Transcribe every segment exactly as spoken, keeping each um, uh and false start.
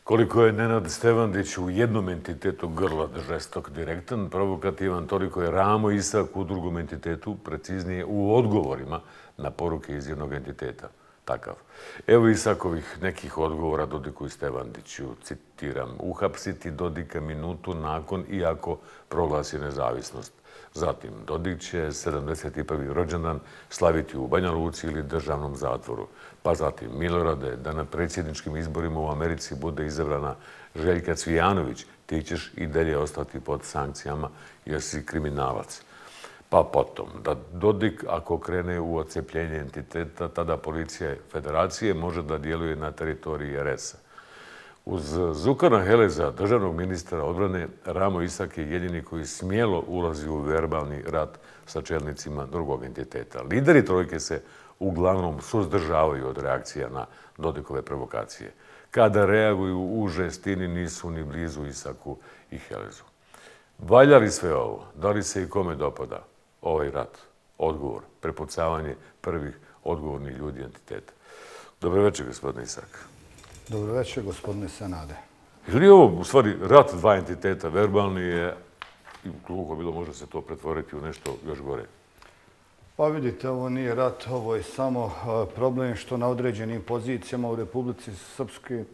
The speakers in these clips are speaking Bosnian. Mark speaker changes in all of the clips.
Speaker 1: Koliko je Nenad Stevandić u jednom entitetu grla žestok, direktan, provokativan, toliko je Ramo Isak u drugom entitetu, preciznije u odgovorima na poruke iz jednog entiteta. Takav. Evo Isakovih nekih odgovora Dodiku i Stevandiću. Citiram, uhapsiti Dodika minutu nakon iako proglasi nezavisnost. Zatim, Dodik će sedamdeset prvi rođendan slaviti u Banja Luci ili državnom zatvoru. Pa zatim, Milorade, da na predsjedničkim izborima u Americi bude izabrana Željka Cvijanović, ti ćeš i dalje ostati pod sankcijama jer si kriminalac. Pa potom, da Dodik, ako krene u odcepljenje entiteta, tada policija federacije može da djeluje na teritoriji er es a. Uz Zukana Heleza, državnog ministra odbrane, Ramo Isak je jedini koji smjelo ulazi u verbalni rat sa čelnicima drugog entiteta. Lideri trojke se uglavnom suzdržavaju od reakcija na Dodikove provokacije. Kada reaguju u žestini, nisu ni blizu Isaku i Helezu. Valja li sve ovo? Da li se i kome dopada ovaj rat? Odgovor, prepucavanje prvih odgovornih ljudi entiteta. Dobro večer, gospodine Isak.
Speaker 2: Dobro večer, gospodine Senade.
Speaker 1: Je li ovo, u stvari, rat dva entiteta, verbalni je, i koliko bilo može se to pretvoriti u nešto još gore?
Speaker 2: Pa vidite, ovo nije rat, ovo je samo problem što na određenim pozicijama u Republici Srpskoj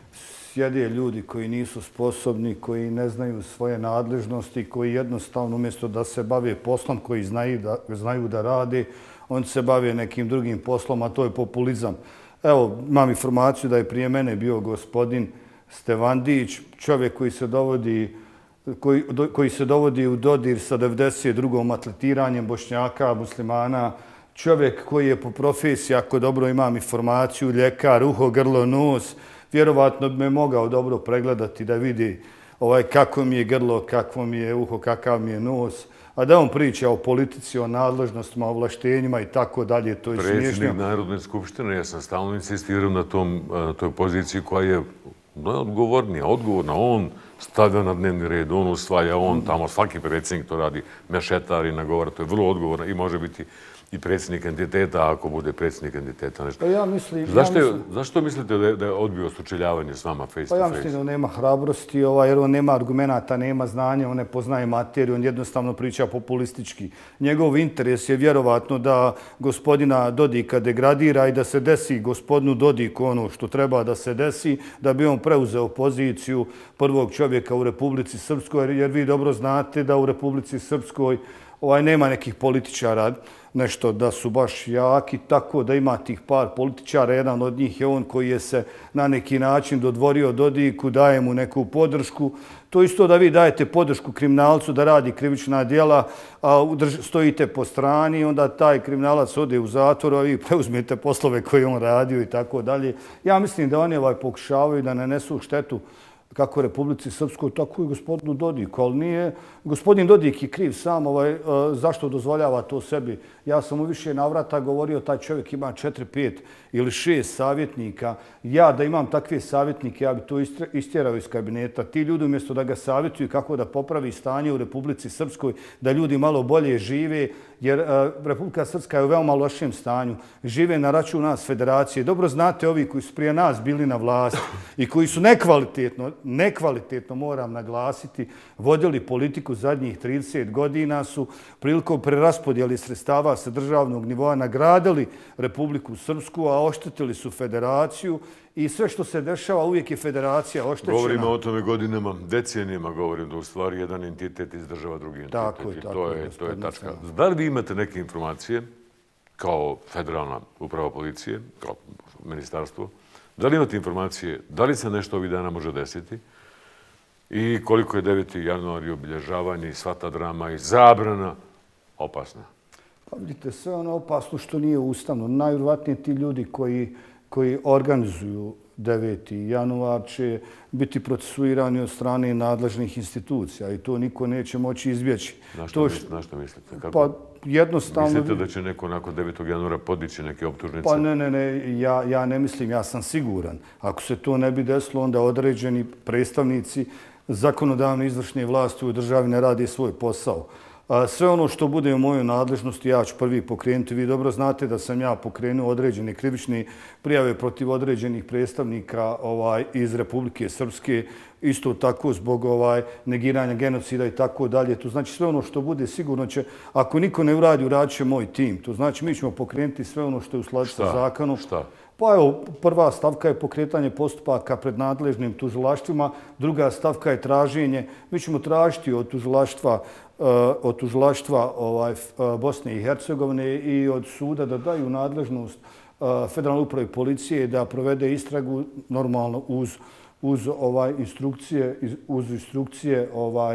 Speaker 2: sjede ljudi koji nisu sposobni, koji ne znaju svoje nadležnosti, koji jednostavno umjesto da se bave poslom koji znaju da, znaju da rade, oni se bave nekim drugim poslom, a to je populizam. Evo, imam informaciju da je prije mene bio gospodin Stevandić, čovjek koji se dovodi, koji, koji se dovodi u dodir sa devedeset drugom atletiranjem Bošnjaka, muslimana, čovjek koji je po profesiji, ako dobro imam informaciju, ljekar, uho, grlo, nos, vjerovatno bi me mogao dobro pregledati da vidi ovaj, kako mi je grlo, kakvo mi je uho, kakav mi je nos. A da on priča o politici, o nadležnostima, o ovlaštenjima i tako dalje, to je smiješno.
Speaker 1: Predsjednik Narodne skupštine, ja sam stalno insistirao na tom, toj poziciji koja je najodgovornija, odgovorna. On stavlja na dnevni red, on usvaja, on tamo, svaki predsjednik to radi, mešetari, nagovara, to je vrlo odgovorno i može biti i predsjednik entiteta, ako bude predsjednik entiteta. Nešto.
Speaker 2: Pa ja mislim...
Speaker 1: Zašto,
Speaker 2: ja
Speaker 1: je,
Speaker 2: mislim,
Speaker 1: zašto mislite da je, da je odbio sučeljavanje s vama face
Speaker 2: pa
Speaker 1: to
Speaker 2: ja
Speaker 1: face?
Speaker 2: mislim da nema hrabrosti, ovaj, jer on nema argumenata, nema znanja, on ne poznaje materiju, on jednostavno priča populistički. Njegov interes je vjerovatno da gospodina Dodika degradira i da se desi gospodinu Dodiku ono što treba da se desi, da bi on preuzeo poziciju prvog čovjeka u Republici Srpskoj, jer vi dobro znate da u Republici Srpskoj ovaj, nema nekih političara nešto da su baš jaki, tako da ima tih par političara. Jedan od njih je on koji je se na neki način dodvorio Dodiku, daje mu neku podršku. To isto da vi dajete podršku kriminalcu da radi krivična djela, a stojite po strani, onda taj kriminalac ode u zatvor, a vi preuzmete poslove koje on radio i tako dalje. Ja mislim da oni ovaj pokušavaju da nanesu štetu kako Republici Srpskoj, tako i gospodinu Dodiku, ali nije. Gospodin Dodik je kriv sam, ovaj, zašto dozvoljava to sebi. Ja sam u više navrata govorio, taj čovjek ima četiri, pet ili šest savjetnika. Ja da imam takve savjetnike, ja bi to istjerao iz kabineta. Ti ljudi umjesto da ga savjetuju kako da popravi stanje u Republici Srpskoj, da ljudi malo bolje žive, jer Republika Srpska je u veoma lošem stanju. Žive na račun nas federacije. Dobro znate ovi koji su prije nas bili na vlasti i koji su nekvalitetno, nekvalitetno moram naglasiti, vodili politiku zadnjih trideset godina, su prilikom preraspodjeli sredstava sa državnog nivoa nagradili Republiku Srpsku, a oštetili su federaciju i sve što se dešava uvijek je federacija oštećena.
Speaker 1: Govorimo o tome godinama, decenijama govorim da u stvari jedan entitet izdržava drugi entitet.
Speaker 2: Tako je,
Speaker 1: i
Speaker 2: tako
Speaker 1: to
Speaker 2: je,
Speaker 1: je, to je tačka.
Speaker 2: Senade.
Speaker 1: Da li vi imate neke informacije kao federalna uprava policije, kao ministarstvo, da li imate informacije da li se nešto ovih dana može desiti i koliko je deveti januar i obilježavanje i sva ta drama i zabrana opasna?
Speaker 2: Pa vidite, sve ono opasno što nije ustavno. Najvjerojatnije ti ljudi koji, koji organizuju deveti januar će biti procesuirani od strane nadležnih institucija i to niko neće moći izbjeći.
Speaker 1: Na što, to što, na što mislite? Kako?
Speaker 2: Pa jednostavno...
Speaker 1: Mislite da će neko nakon devetog januara podići neke optužnice?
Speaker 2: Pa ne, ne, ne, ja, ja ne mislim, ja sam siguran. Ako se to ne bi desilo, onda određeni predstavnici zakonodavne izvršne vlasti u državi ne radi svoj posao. Sve ono što bude u mojoj nadležnosti, ja ću prvi pokrenuti. Vi dobro znate da sam ja pokrenuo određene krivične prijave protiv određenih predstavnika iz Republike Srpske, isto tako zbog negiranja genocida i tako dalje. To znači sve ono što bude sigurno će, ako niko ne uradi, uradit će moj tim. To znači mi ćemo pokrenuti sve ono što je u skladu sa zakonom.
Speaker 1: Šta?
Speaker 2: Pa evo, prva stavka je pokretanje postupaka pred nadležnim tužilaštvima, druga stavka je traženje. Mi ćemo tražiti od tužilaštva od tužilaštva Bosne i Hercegovine i od suda da daju nadležnost Federalnoj upravi policije da provede istragu normalno uz uz instrukcije uz instrukcije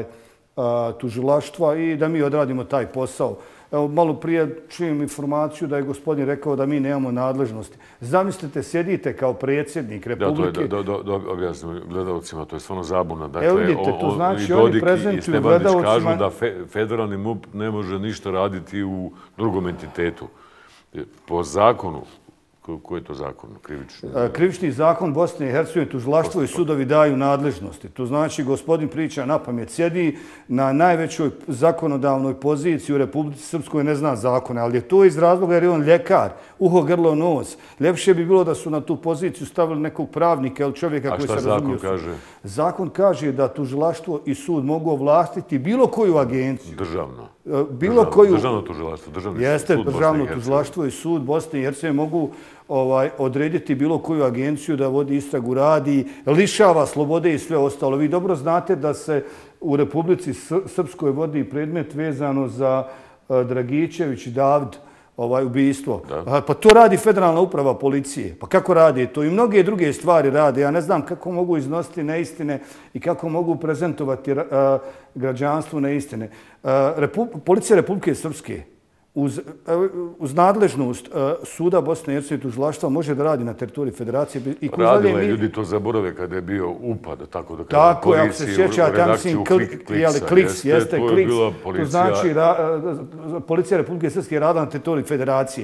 Speaker 2: tužilaštva i da mi odradimo taj posao. Evo, malo prije čujem informaciju da je gospodin rekao da mi nemamo nadležnosti. Zamislite, sjedite kao predsjednik Republike...
Speaker 1: Da, to je, da objasnim gledalcima, to je stvarno zabuna.
Speaker 2: Evo vidite, to znači oni prezentuju gledalcima...
Speaker 1: kažu da federalni M U P ne može ništa raditi u drugom entitetu. Po zakonu, koji je to zakon? Krivični?
Speaker 2: Krivični zakon Bosne i Hercegovine, tužilaštvo i sudovi daju nadležnosti. To znači, gospodin priča na pamet, sjedi na najvećoj zakonodavnoj poziciji u Republici Srpskoj, ne zna zakone, ali je to iz razloga jer je on ljekar, uho, grlo, nos. Ljepše bi bilo da su na tu poziciju stavili nekog pravnika ili čovjeka koji se razumije.
Speaker 1: A šta zakon kaže?
Speaker 2: Zakon kaže da tužilaštvo i sud mogu ovlastiti bilo koju agenciju.
Speaker 1: Državno.
Speaker 2: Bilo koju...
Speaker 1: Državno tužilaštvo, državni
Speaker 2: Jeste,
Speaker 1: sud
Speaker 2: državno tužilaštvo i sud Bosne i Hercegovine mogu odrediti bilo koju agenciju da vodi istragu, radi, lišava slobode i sve ostalo. Vi dobro znate da se u Republici Srpskoj vodi predmet vezano za Dragičević i David ubistvo. Pa to radi Federalna uprava policije. Pa kako radi to? I mnoge druge stvari rade. Ja ne znam kako mogu iznositi neistine i kako mogu prezentovati građanstvu neistine. Policija Republike Srpske uz nadležnost suda Bosne i Hercegovine tužilaštva može da radi na teritoriji federacije.
Speaker 1: Radila je, ljudi to zaborave kada je bio upad, tako da kada
Speaker 2: tako, ako se sjeća, ja mislim, Kliks, jeste Kliks. To znači, policija Republike Srpske je radila na teritoriji federacije.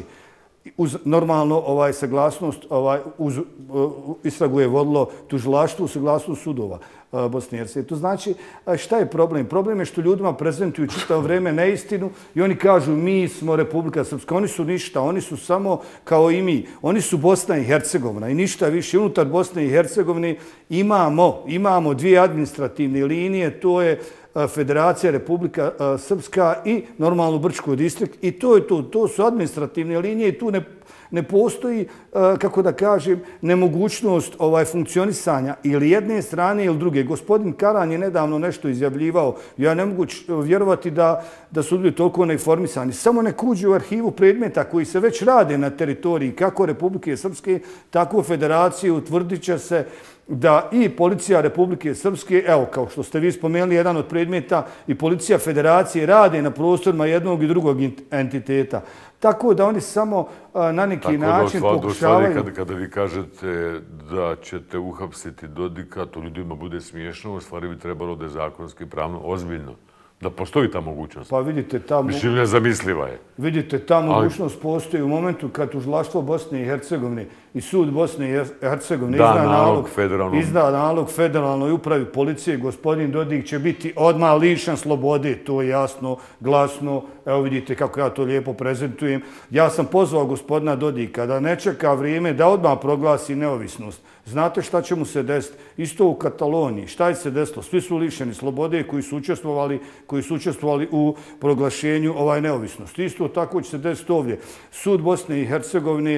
Speaker 2: Uz normalno saglasnost, uz istragu je vodilo tužilaštvo, saglasnost sudova Bosne i Hercegovine. To znači, šta je problem? Problem je što ljudima prezentuju čitavo vreme neistinu i oni kažu mi smo Republika Srpska. Oni su ništa, oni su samo kao i mi. Oni su Bosna i Hercegovina i ništa više. Unutar Bosne i Hercegovine imamo, imamo dvije administrativne linije, to je Federacija Republika Srpska i normalno Brčko distrikt. I to je to. To su administrativne linije i tu ne, ne postoji, kako da kažem, nemogućnost ovaj, funkcionisanja ili jedne strane ili druge. Gospodin Karan je nedavno nešto izjavljivao. Ja ne mogu vjerovati da, da su ljudi toliko neinformisani. Samo nek uđu u arhivu predmeta koji se već rade na teritoriji kako Republike Srpske, tako Federacije, utvrdit će se da i policija Republike Srpske, evo kao što ste vi spomenuli, jedan od predmeta i policija Federacije rade na prostorima jednog i drugog entiteta. Tako da oni samo na neki način pokušavaju...
Speaker 1: Kada, kada vi kažete da ćete uhapsiti Dodika, to ljudima bude smiješno, u stvari bi trebalo da je zakonski pravno ozbiljno. Da postoji ta mogućnost.
Speaker 2: Pa vidite, ta
Speaker 1: Mislim, nezamisliva je.
Speaker 2: Vidite, ta mogućnost postoji u momentu kad tužilaštvo Bosne i Hercegovine i sud Bosne i Hercegovine izda nalog, izda nalog federalnoj upravi policije, gospodin Dodik će biti odmah lišen slobode, to je jasno, glasno. Evo vidite kako ja to lijepo prezentujem. Ja sam pozvao gospodina Dodika da ne čeka vrijeme da odmah proglasi neovisnost. Znate šta će mu se desiti? Isto u Kataloniji. Šta je se desilo? Svi su lišeni slobode koji su učestvovali, koji su učestvovali u proglašenju ovaj neovisnosti. Isto tako će se desiti ovdje. Sud Bosne i Hercegovine,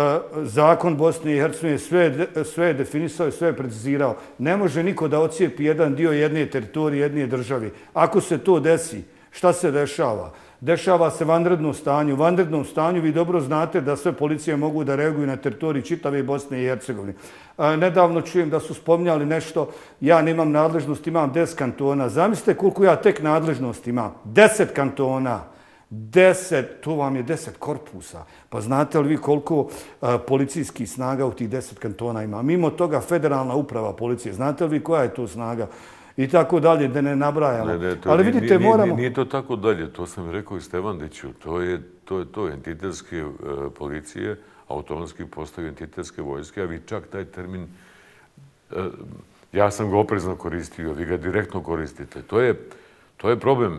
Speaker 2: zakon Bosne i Hercegovine sve, sve je definisao i sve je precizirao. Ne može niko da ocijepi jedan dio jedne teritorije, jedne države. Ako se to desi, šta se dešava? Dešava se vanredno stanje. U vanrednom stanju vi dobro znate da sve policije mogu da reaguju na teritoriji čitave Bosne i Hercegovine. Nedavno čujem da su spominjali nešto, ja nemam nadležnost, imam deset kantona. Zamislite koliko ja tek nadležnost imam. Deset kantona. Deset, to vam je deset korpusa. Pa znate li vi koliko policijskih snaga u tih deset kantona ima? Mimo toga federalna uprava policije. Znate li vi koja je to snaga? I tako dalje, da ne nabrajamo.
Speaker 1: Ne, ne, to,
Speaker 2: ali vidite,
Speaker 1: nije,
Speaker 2: moramo...
Speaker 1: Nije to tako dalje, to sam rekao i Stevandiću. To je to, je to entitetske uh, policije, autonomski postaju entitetske vojske, a vi čak taj termin, uh, ja sam ga oprezno koristio, vi ga direktno koristite. To je, to je problem.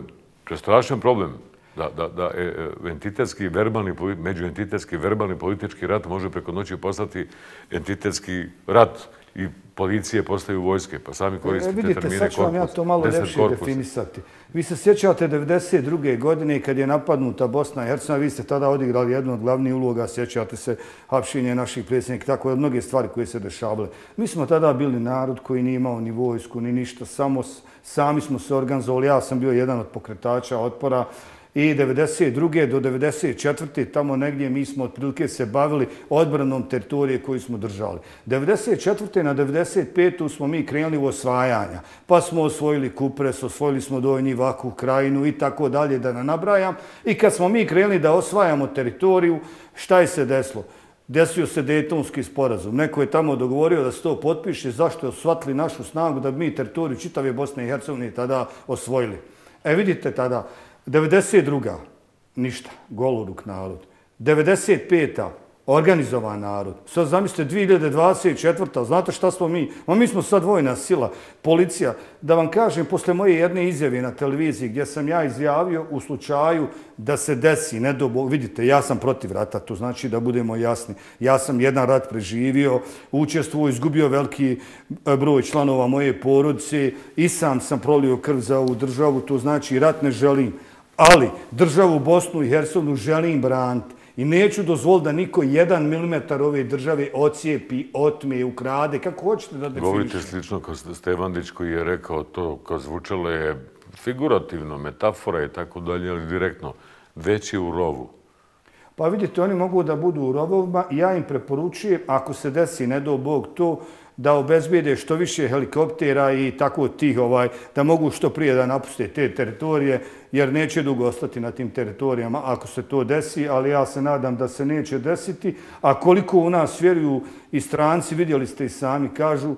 Speaker 1: To je strašan problem. Da, da, da entitetski, verbalni, međuentitetski, verbalni politički rat može preko noći postati entitetski rat i policije postaju vojske, pa sami koristite termine korpus.
Speaker 2: Vidite, sad ću vam ja to malo lepše definisati. Vi se sjećate devedeset druge godine kad je napadnuta Bosna i Hercegovina, vi ste tada odigrali jednu od glavnih uloga, sjećate se hapšenja naših predsjednika, tako od mnoge stvari koje se dešavale. Mi smo tada bili narod koji nije imao ni vojsku, ni ništa, samo sami smo se organizovali. Ja sam bio jedan od pokretača otpora. I devedeset druge do devedeset četvrte tamo negdje mi smo otprilike se bavili odbranom teritorije koju smo držali. devedeset četvrte na devedeset petu smo mi krenuli u osvajanja. Pa smo osvojili Kupres, osvojili smo Donji Vaku, Krajinu i tako dalje, da ne nabrajam. I kad smo mi krenuli da osvajamo teritoriju, šta je se desilo? Desio se Dejtonski sporazum. Neko je tamo dogovorio da se to potpiše, zašto je shvatili našu snagu da bi mi teritoriju čitave Bosne i Hercegovine tada osvojili. E vidite tada, devedeset druga ništa, goloruk narod. devedeset peta organizovan narod. Sad zamislite, dvije hiljade dvadeset četvrta znate šta smo mi? Ma mi smo sad vojna sila, policija. Da vam kažem, posle moje jedne izjave na televiziji gdje sam ja izjavio u slučaju da se desi, ne do Bog, vidite, ja sam protiv rata, to znači da budemo jasni. Ja sam jedan rat preživio, učestvovao, izgubio veliki broj članova moje porodice i sam sam prolio krv za ovu državu, to znači rat ne želim. Ali državu Bosnu i Hercegovinu želim braniti i neću dozvoliti da niko jedan milimetar ove države ocijepi, otme, ukrade, kako hoćete da definišete.
Speaker 1: Govorite slično kao Stevandić koji je rekao to, kao zvučalo je figurativno, metafora i tako dalje, ali direktno, već je u rovu.
Speaker 2: Pa vidite, oni mogu da budu u rovovima i ja im preporučujem, ako se desi, ne do Bog, to da obezbijede što više helikoptera i tako tih, ovaj, da mogu što prije da napuste te teritorije, jer neće dugo ostati na tim teritorijama ako se to desi, ali ja se nadam da se neće desiti. A koliko u nas vjeruju i stranci, vidjeli ste i sami, kažu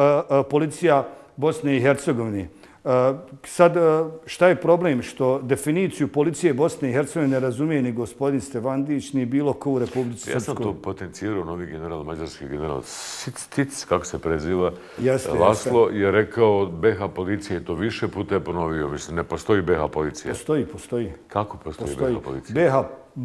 Speaker 2: policija Bosne i Hercegovine. Sad, šta je problem? Što definiciju policije Bosne i Hercegovine ne razumije ni gospodin Stevandić, ni bilo ko u Republici Srpskoj.
Speaker 1: Ja sam to potencijirao, novi general, mađarski general Sic, kako se preziva, Laslo, je rekao be ha policija je to više puta je ponovio. Mislim, ne postoji be ha policija.
Speaker 2: Postoji, postoji.
Speaker 1: Kako postoji be ha policija?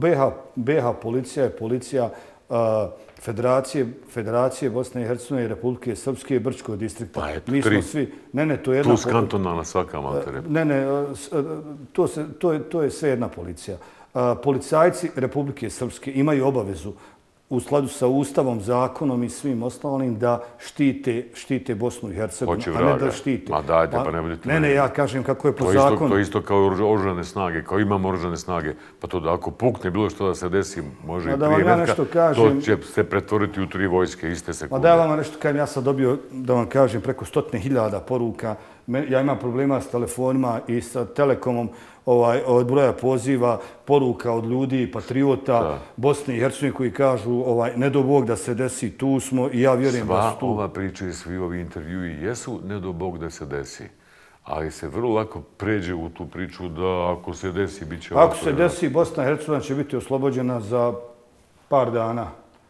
Speaker 2: be ha policija je policija Federacije, Federacije Bosne i Hercegovine i Republike Srpske i Brčkog distrikta.
Speaker 1: Pa eto,
Speaker 2: mi smo
Speaker 1: tri.
Speaker 2: Svi, ne, ne, to je jedna...
Speaker 1: Plus kantonalna svaka maltere.
Speaker 2: Ne, ne, to, se, to, je, to je sve jedna policija. Policajci Republike Srpske imaju obavezu u skladu sa Ustavom, zakonom i svim ostalim da štite, štite Bosnu i Hercegovinu, a ne da štite.
Speaker 1: Ma dajte, pa ne budete...
Speaker 2: Ne, ne, ja kažem kako je po
Speaker 1: to
Speaker 2: zakonu.
Speaker 1: Isto, to je isto kao oružane snage, kao imamo oružane snage. Pa to da ako pukne bilo što da se desi, može i prije
Speaker 2: ja metka, kažem,
Speaker 1: to će se pretvoriti u tri vojske, iste sekunde.
Speaker 2: Pa da ja vam nešto kažem, ja sam dobio, da vam kažem, preko stotine hiljada poruka. Ja imam problema s telefonima i sa Telekomom, ovaj, od broja poziva, poruka od ljudi, patriota da. Bosne i Hercegovine koji kažu ovaj, ne do Bog da se desi, tu smo i ja vjerujem da su tu.
Speaker 1: Sva ova priča i svi ovi intervjui jesu ne do Bog da se desi. Ali se vrlo lako pređe u tu priču da ako se desi, bit će ovako.
Speaker 2: Ako se desi, Bosna i Hercegovina će biti oslobođena za par dana.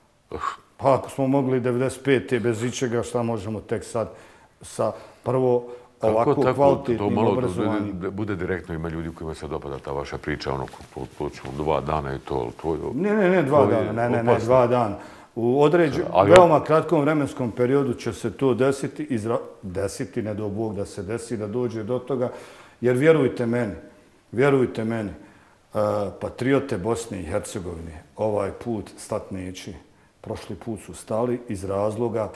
Speaker 2: Pa ako smo mogli devedeset pete bez ičega, šta možemo tek sad sa prvo ovako kvalitetnim obrazovanjem.
Speaker 1: To bude direktno, ima ljudi kojima se dopada ta vaša priča, ono, počnu dva dana i to.
Speaker 2: Ne, ne, ne, dva dana, ne, ne, ne, dva dana. U određenom, veoma kratkom vremenskom periodu će se to desiti, desiti, ne do Bog da se desi, da dođe do toga, jer vjerujte meni, vjerujte meni, patriote Bosne i Hercegovine ovaj put stat neće. Prošli put su stali iz razloga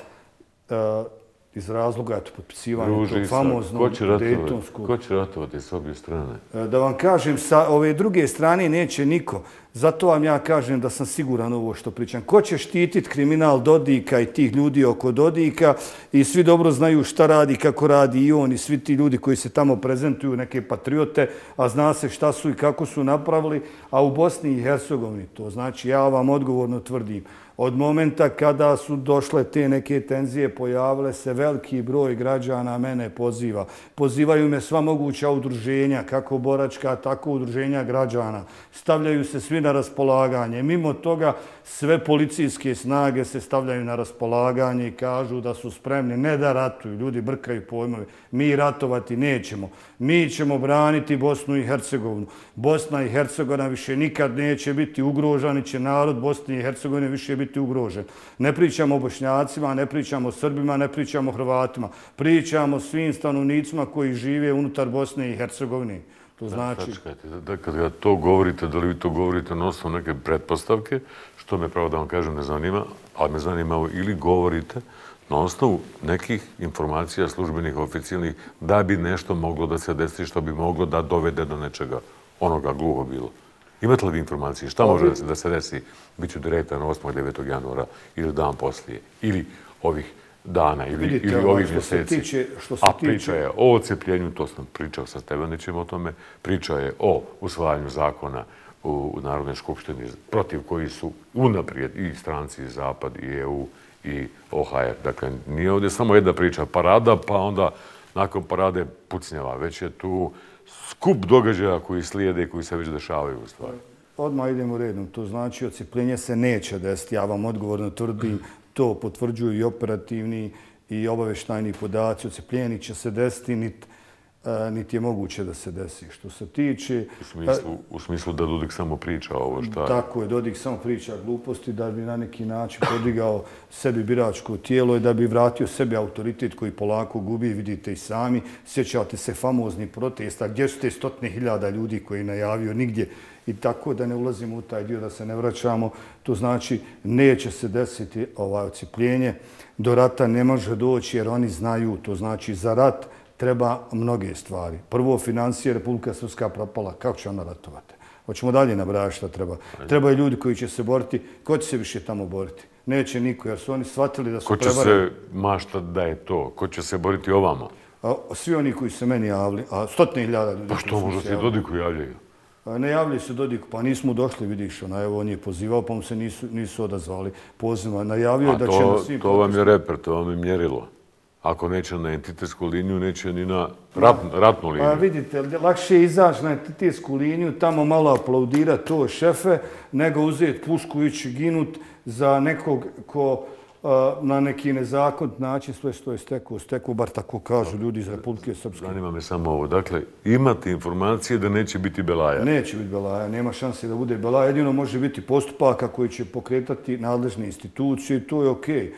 Speaker 2: iz razloga potpisivanja tog famoznog Dejtonskog.
Speaker 1: Ko će ratovati s obje strane?
Speaker 2: Da vam kažem, sa ove druge strane neće niko. Zato vam ja kažem da sam siguran ovo što pričam. Ko će štititi kriminal Dodika i tih ljudi oko Dodika i svi dobro znaju šta radi, kako radi i on i svi ti ljudi koji se tamo prezentuju, neke patriote, a zna se šta su i kako su napravili, a u Bosni i Hercegovini to. Znači, ja vam odgovorno tvrdim, Od momenta kada su došle te neke tenzije, pojavile se veliki broj građana mene poziva. Pozivaju me sva moguća udruženja, kako boračka, tako udruženja građana. Stavljaju se svi na raspolaganje. Mimo toga sve policijske snage se stavljaju na raspolaganje i kažu da su spremni ne da ratuju. Ljudi brkaju pojmove. Mi ratovati nećemo. Mi ćemo braniti Bosnu i Hercegovinu. Bosna i Hercegovina više nikad neće biti ugrožena, ni će narod Bosne i Hercegovine više biti ugrožen. Ne pričamo o Bošnjacima, ne pričamo o Srbima, ne pričamo o Hrvatima. Pričamo o svim stanovnicima koji žive unutar Bosne i Hercegovine. To znači...
Speaker 1: Da, kada to govorite, da li vi to govorite na osnovu neke pretpostavke, što me pravo da vam kažem ne zanima, ali me zanima ili govorite na osnovu nekih informacija službenih, oficijalnih, da bi nešto moglo da se desi, što bi moglo da dovede do nečega onoga gluho bilo. Imate li vi informacije? Šta može da se desi? Biću direktan osmog devetog januara ili dan poslije, ili ovih dana, ili ovih mjeseci. A priča je o odcepljenju, to sam pričao sa Stevanićem o tome, priča je o usvajanju zakona u Narodnoj skupštini protiv koji su unaprijed i stranci i Zapad i E U i O H R. Dakle, nije ovdje samo jedna priča parada, pa onda nakon parade pucnjava. Već je tu skup događaja koji slijede i koji se već dešavaju u stvari.
Speaker 2: Odmah idemo redom. To znači odcepljenje se neće desiti. Ja vam odgovorno tvrdim, to potvrđuju i operativni i obavještajni podaci. Odcepljenje će se desiti, niti niti je moguće da se desi. Što se tiče...
Speaker 1: U smislu da Dodik samo priča ovo šta je?
Speaker 2: Tako je, Dodik samo priča gluposti da bi na neki način podigao sebi biračko tijelo i da bi vratio sebi autoritet koji polako gubi, vidite i sami. Sjećate se famoznih protesta, gdje su te stotine hiljada ljudi koji je najavio nigdje i tako da ne ulazimo u taj dio, da se ne vraćamo. To znači neće se desiti ovaj odcepljenje. Do rata ne može doći jer oni znaju, to znači za rat treba mnoge stvari. Prvo, financije, Republika Srpska propala. Kako će ona ratovati? Hoćemo dalje nabrajati šta treba. Trebaju ljudi koji će se boriti. Ko će se više tamo boriti? Neće niko, jer su oni shvatili da su prevarani.
Speaker 1: Ko će se mašta da je to? Ko će se boriti ovamo?
Speaker 2: Svi oni koji se meni javili, a stotine hiljada ljudi.
Speaker 1: Pa što možda se Dodiku javljaju?
Speaker 2: Ne javljaju se Dodiku, pa nismo došli, vidiš, evo on je pozivao, pa mu se nisu odazvali poziva. Najavio da će na svim...
Speaker 1: To vam je reper, to vam je mjerilo. Ako neće na entitetsku liniju, neće ni na ratnu liniju.
Speaker 2: Pa vidite, lakše je izaći na entitetsku liniju, tamo malo aplaudirati to šefe, nego uzeti pušku i ići ginut za nekog ko na neki nezakonit način sve što je stekao, stekao, bar tako kažu ljudi iz Republike Srpske.
Speaker 1: Zanima me samo ovo. Dakle, imate informacije da neće biti belaja?
Speaker 2: Neće biti belaja, nema šanse da bude belaja. Jedino može biti postupaka koji će pokretati nadležne institucije i to je okej.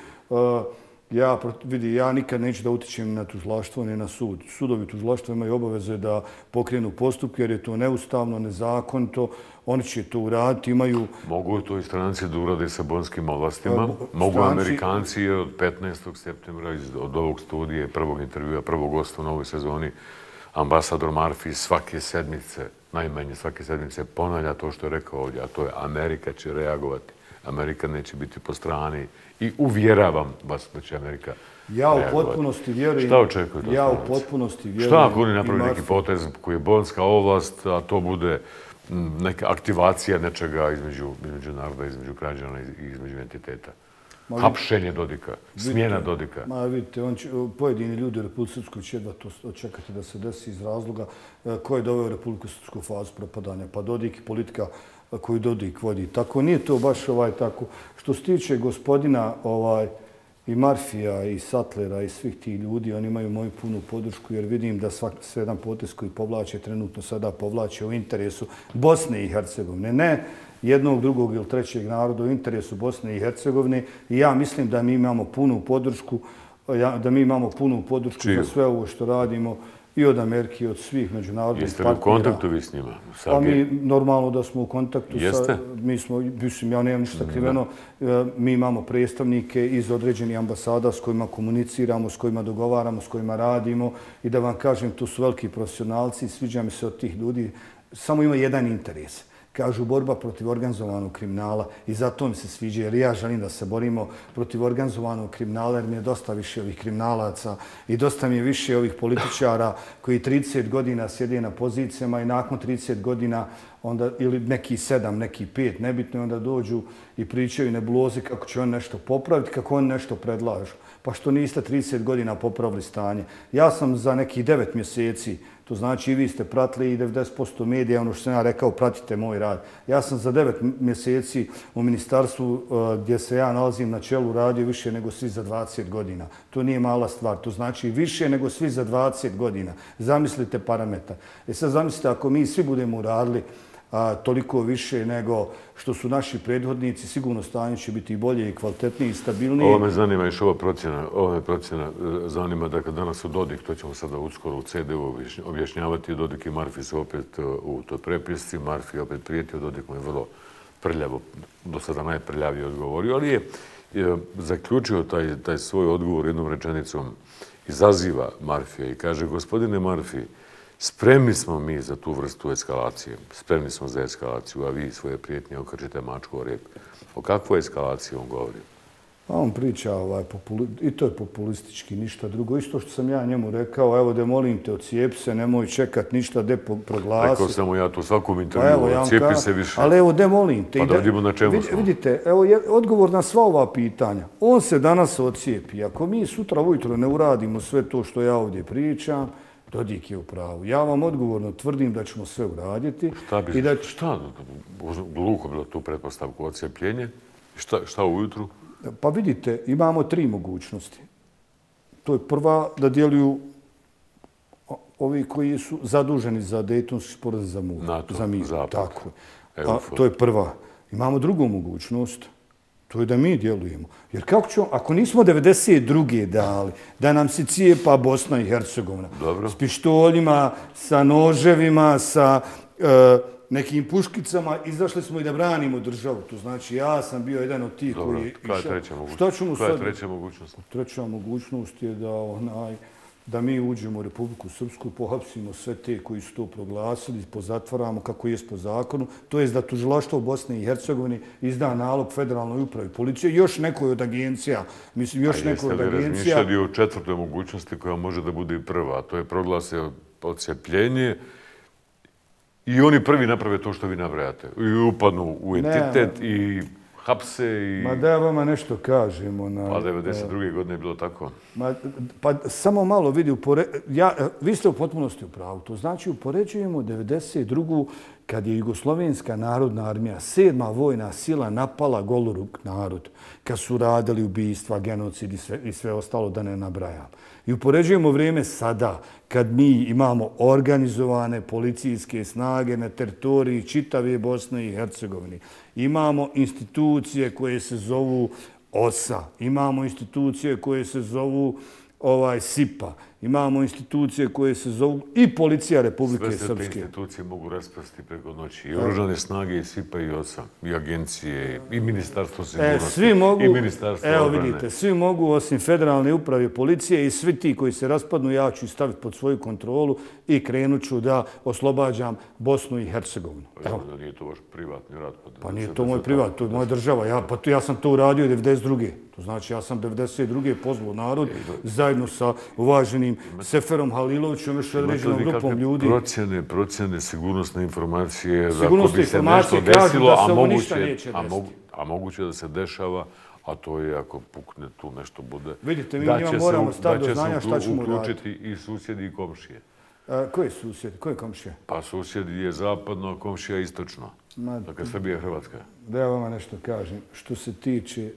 Speaker 2: Ja, vidi, ja nikad neću da utičem na tužilaštvo, ni na sud. Sudovi tužilaštva imaju obaveze da pokrenu postupke jer je to neustavno, nezakonito. Oni će to uraditi, imaju...
Speaker 1: Mogu to i stranci da urade sa bonskim ovlastima. Mogu Amerikanci od petnaestog septembra od ovog studije, prvog intervjua, prvog gosta u novoj sezoni, ambasador Marfi svake sedmice, najmanje svake sedmice, ponavlja to što je rekao ovdje, a to je Amerika će reagovati. Amerika neće biti po strani i uvjeravam vas da će Amerika
Speaker 2: Ja u potpunosti vjerujem...
Speaker 1: Šta očekujete?
Speaker 2: Ja u potpunosti vjerujem...
Speaker 1: Šta ako oni napravi neki potez koji je bonska ovlast, a to bude neka aktivacija nečega između naroda, između građana i između entiteta? Hapšenje Dodika, smjena Dodika.
Speaker 2: Ma vidite, pojedini ljudi u Republiku Srpskoj će jedva to očekati da se desi iz razloga ko je doveo Republiku Srpsku u fazu propadanja. Pa Dodik i politika koju Dodik vodi. Tako nije to baš ovaj tako. Što se tiče gospodina ovaj, i Marfija i Sattlera i svih tih ljudi, oni imaju moju punu podršku jer vidim da svak, sve jedan potez koji povlače, trenutno sada povlače u interesu Bosne i Hercegovine. Ne jednog, drugog ili trećeg naroda, u interesu Bosne i Hercegovine. I ja mislim da mi imamo punu podršku, da mi imamo punu podršku za sve ovo što radimo i od Amerike i od svih međunarodnih partnera.
Speaker 1: Jeste li u kontaktu vi s njima?
Speaker 2: Pa mi normalno da smo u kontaktu. Jeste? Mi smo, mislim, ja nemam ništa kriveno. Mi imamo predstavnike iz određenih ambasada s kojima komuniciramo, s kojima dogovaramo, s kojima radimo. I da vam kažem, to su veliki profesionalci. Sviđa mi se od tih ljudi. Samo ima jedan interes. Kažu borba protiv organizovanog kriminala i zato mi se sviđa jer ja želim da se borimo protiv organizovanog kriminala jer mi je dosta više ovih kriminalaca i dosta mi je više ovih političara koji trideset godina sjede na pozicijama i nakon trideset godina onda, ili neki sedam, neki pet, nebitno, onda dođu i pričaju nebuloze kako će on nešto popraviti, kako on nešto predlažu. Pa što niste trideset godina popravili stanje? Ja sam za nekih devet mjeseci, to znači i vi ste pratili i devedeset posto medija, ono što sam ja rekao, pratite moj rad. Ja sam za devet mjeseci u ministarstvu gdje se ja nalazim na čelu radio više nego svi za dvadeset godina. To nije mala stvar, to znači više nego svi za dvadeset godina. Zamislite parametar. E sad zamislite ako mi svi budemo radili a, toliko više nego što su naši prethodnici, sigurno stanje će biti bolje i kvalitetnije i stabilnije.
Speaker 1: Ovo me zanima još ova procjena, ova me procjena zanima da kad danas u Dodik, to ćemo sada uskoro u ce de u objašnjavati, Dodik i Marfi su opet u toj prepisci, Marfi je opet prijetio, Dodik mu je vrlo prljavo, do sada najprljavije odgovorio, ali je, je zaključio taj, taj svoj odgovor jednom rečenicom, izaziva Marfija i kaže, gospodine Marfi, spremni smo mi za tu vrstu eskalacije. Spremni smo za eskalaciju, a vi svoje prijetnje okrčite mačku o rep. O kakvoj eskalaciji on govori?
Speaker 2: A on priča, ovaj, populi... i to je populistički, ništa drugo. Isto što sam ja njemu rekao, evo da molim te, ocijepi se, nemoj čekat ništa, de proglasi.
Speaker 1: Rekao sam mu ja to u svakom intervju, pa ja ocijepi ka... se više.
Speaker 2: Ali evo, de molim te.
Speaker 1: Pa da vidimo na čemu
Speaker 2: vid,
Speaker 1: smo.
Speaker 2: Vidite, evo je odgovor na sva ova pitanja. On se danas ocijepi. Ako mi sutra ujutro ne uradimo sve to što ja ovdje pričam, Dodik je u pravu. Ja vam odgovorno tvrdim da ćemo sve uraditi.
Speaker 1: Šta bi,
Speaker 2: i da...
Speaker 1: šta, gluho bilo tu pretpostavku ocijepljenje? Šta, šta ujutru?
Speaker 2: Pa vidite, imamo tri mogućnosti. To je prva, da djeluju ovi koji su zaduženi za Dejtonski sporazum za mir.
Speaker 1: NATO,
Speaker 2: za mir.
Speaker 1: Zapad,
Speaker 2: tako. A, to je prva. Imamo drugu mogućnost. To je da mi djelujemo. Jer kako ćemo, ako nismo devedeset druge dali, da nam se cijepa Bosna i Hercegovina.
Speaker 1: Dobro.
Speaker 2: S pištoljima, sa noževima, sa e, nekim puškicama, izašli smo i da branimo državu. To znači, ja sam bio jedan od tih
Speaker 1: Dobro.
Speaker 2: koji...
Speaker 1: Koja je treća mogućnost?
Speaker 2: Šta ćemo
Speaker 1: Koja je
Speaker 2: sad?
Speaker 1: treća mogućnost?
Speaker 2: Treća mogućnost je da onaj... da mi uđemo u Republiku Srpsku, pohapsimo sve te koji su to proglasili, pozatvaramo kako jest po zakonu, to je da tužilaštvo u Bosni i Hercegovini izda nalog federalnoj upravi policije, još nekoj od agencija, mislim, još nekoj od agencija... A jeste li
Speaker 1: razmišljali o četvrtoj mogućnosti koja može da bude i prva, a to je proglase odcepljenje i oni prvi naprave to što vi nabrajate, i upadnu u entitet ne, i... hapse i...
Speaker 2: Ma da ja vama nešto kažem. Ona,
Speaker 1: pa devedeset druge godine je bilo tako.
Speaker 2: Ma, pa samo malo vidi, upore, ja, vi ste u potpunosti u pravu. To znači upoređujemo devedeset drugu kad je Jugoslovenska narodna armija, sedma vojna sila napala goloruk narod, kad su radili ubistva, genocid i sve, i sve ostalo da ne nabrajam. I upoređujemo vrijeme sada kad mi imamo organizovane policijske snage na teritoriji čitave Bosne i Hercegovine. Imamo institucije koje se zovu O S A, imamo institucije koje se zovu ovaj SIPA, imamo institucije koje se zovu i Policija Republike Srpske.
Speaker 1: Sve se te institucije mogu raspasti preko noći. I oružane snage, i SIPA, i O S A, i agencije, i Ministarstvo sigurnosti,
Speaker 2: e, svi mogu,
Speaker 1: i Ministarstvo
Speaker 2: evo
Speaker 1: odbrane.
Speaker 2: Vidite, svi mogu, osim Federalne uprave policije i svi ti koji se raspadnu, ja ću staviti pod svoju kontrolu i krenut ću da oslobađam Bosnu i Hercegovinu.
Speaker 1: Pa evo, da nije to vaš privatni rad.
Speaker 2: Pa nije to moj privat, to je moja država. Ja, pa to, ja sam to uradio devedeset druge. To znači ja sam devedeset druge pozvao narod zajedno sa uvaženim Seferom Halilovićem, još određenom grupom ljudi.
Speaker 1: Procjene, procjene, sigurnosne informacije,
Speaker 2: sigurnosne
Speaker 1: da bi se nešto desilo, da se a, moguće, a, mogu, a moguće da se dešava, a to je ako pukne tu nešto bude.
Speaker 2: Vidite, mi njima moramo staviti do znanja šta ćemo raditi.
Speaker 1: Da će se uključiti i susjedi i komšije.
Speaker 2: A, ko je susjed? Ko je komšija?
Speaker 1: Pa susjed je zapadno, a komšija istočno. Ma, dakle, Srbija je Hrvatska.
Speaker 2: Da ja vama nešto kažem. Što se tiče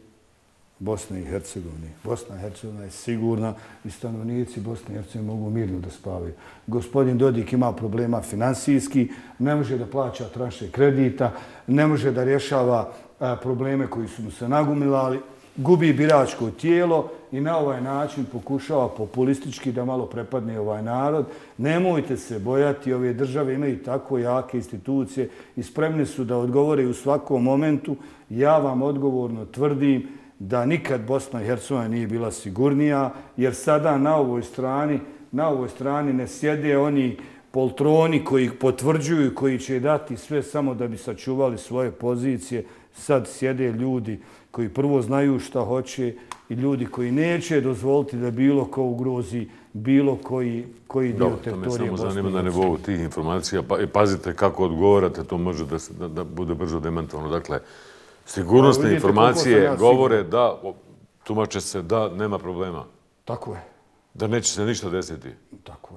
Speaker 2: Bosne i Hercegovine. Bosna i Hercegovina je sigurna i stanovnici Bosne i Hercegovine mogu mirno da spavaju. Gospodin Dodik ima problema finansijski, ne može da plaća tranše kredita, ne može da rješava a, probleme koji su mu se nagumilali, gubi biračko tijelo i na ovaj način pokušava populistički da malo prepadne ovaj narod. Nemojte se bojati, ove države imaju tako jake institucije i spremne su da odgovore u svakom momentu. Ja vam odgovorno tvrdim da nikad Bosna i Hercegovina nije bila sigurnija, jer sada na ovoj strani, na ovoj strani ne sjede oni poltroni koji potvrđuju i koji će dati sve samo da bi sačuvali svoje pozicije. Sad sjede ljudi koji prvo znaju šta hoće i ljudi koji neće dozvoliti da bilo ko ugrozi bilo koji, koji dio teritorije Bosne i
Speaker 1: Hercegovine. Samo zanima na nivou tih informacija. Pa, i pazite kako odgovarate, to može da, se, da, da bude brzo demantovano. Dakle, sigurnosne
Speaker 2: vidite,
Speaker 1: informacije
Speaker 2: ja
Speaker 1: govore da, tumače se da nema problema.
Speaker 2: Tako je.
Speaker 1: Da neće se ništa desiti.
Speaker 2: Tako je.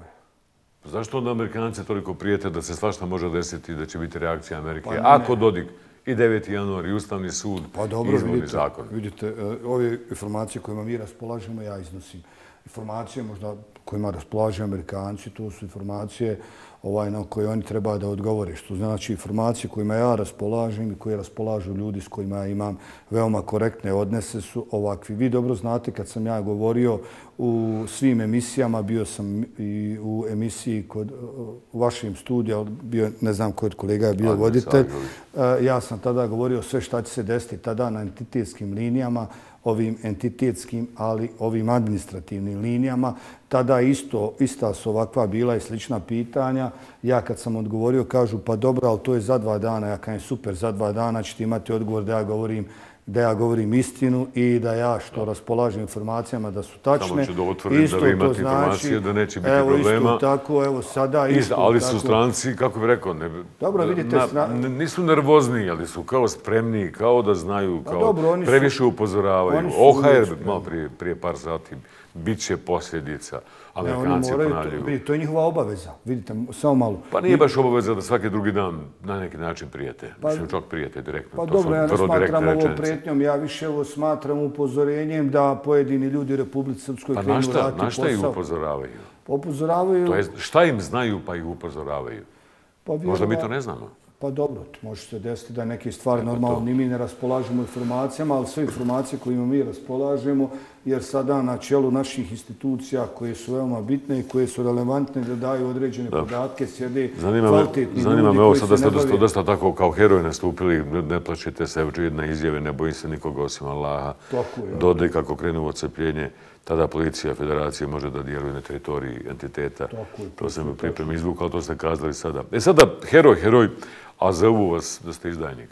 Speaker 1: Zašto onda Amerikanci toliko prijete da se svašta može desiti i da će biti reakcija Amerike?
Speaker 2: Pa ne.
Speaker 1: Ako Dodik i deveti januar i Ustavni sud
Speaker 2: pa dobro,
Speaker 1: i izborni
Speaker 2: vidite,
Speaker 1: zakon.
Speaker 2: Vidite, ove informacije kojima mi raspolažemo, ja iznosim. Informacije možda kojima raspolažu Amerikanci, to su informacije ovaj, na koje oni treba da odgovore. Što znači informacije kojima ja raspolažem i koje raspolažu ljudi s kojima ja imam veoma korektne odnose su ovakvi. Vi dobro znate kad sam ja govorio u svim emisijama, bio sam i u emisiji kod u vašem studiju, bio, ne znam koji od kolega je bio voditelj. Ja sam tada govorio sve šta će se desiti tada na entitetskim linijama, ovim entitetskim, ali ovim administrativnim linijama. Tada isto, ista su ovakva bila i slična pitanja. Ja kad sam odgovorio, kažu pa dobro, ali to je za dva dana. Ja kažem super, za dva dana ćete imati odgovor da ja govorim da ja govorim istinu i da ja što raspolažem informacijama da su tačne.
Speaker 1: Samo ću da otvorim da vi imate informacije, da neće biti problema.
Speaker 2: Evo isto tako, evo sada isto tako.
Speaker 1: Ali su stranci, kako bih rekao, ne,
Speaker 2: dobro, vidite,
Speaker 1: nisu nervozni, ali su kao spremni, kao da znaju, kao previše upozoravaju. O H R malo prije, prije par sati, bit će posljedica. Amerikanci ponavljaju.
Speaker 2: To je njihova obaveza, vidite, samo malo.
Speaker 1: Pa nije baš obaveza da svaki drugi dan na neki način prijete. Mislim, čak prijete direktno.
Speaker 2: Pa dobro, ja ne smatram ovo prijetnjom, ja više ovo smatram upozorenjem da pojedini ljudi u Republici Srpskoj krenu raditi posao.
Speaker 1: Pa na šta ih upozoravaju?
Speaker 2: Upozoravaju...
Speaker 1: To je, šta im znaju pa ih upozoravaju? Možda mi to ne znamo.
Speaker 2: Pa dobro, može se desiti da neke stvari normalno ni mi ne raspolažemo informacijama, ali sve informacije kojima mi raspolažemo, jer sada na čelu naših institucija koje su veoma bitne i koje su relevantne da daju određene podatke, sjede kvalitetni ljudi.
Speaker 1: Zanima me ovo sad da ste dosta tako kao heroji nastupili, ne plaćite se, jedna izjave, ne bojim se nikoga osim Allaha. Dodik kako krenu u odcepljenje, tada policija federacije može da djeluje na teritoriji entiteta. To sam u pripremi izvukao, ali to ste kazali sada. E sada, heroj, heroj, a zovu vas da ste izdajnik.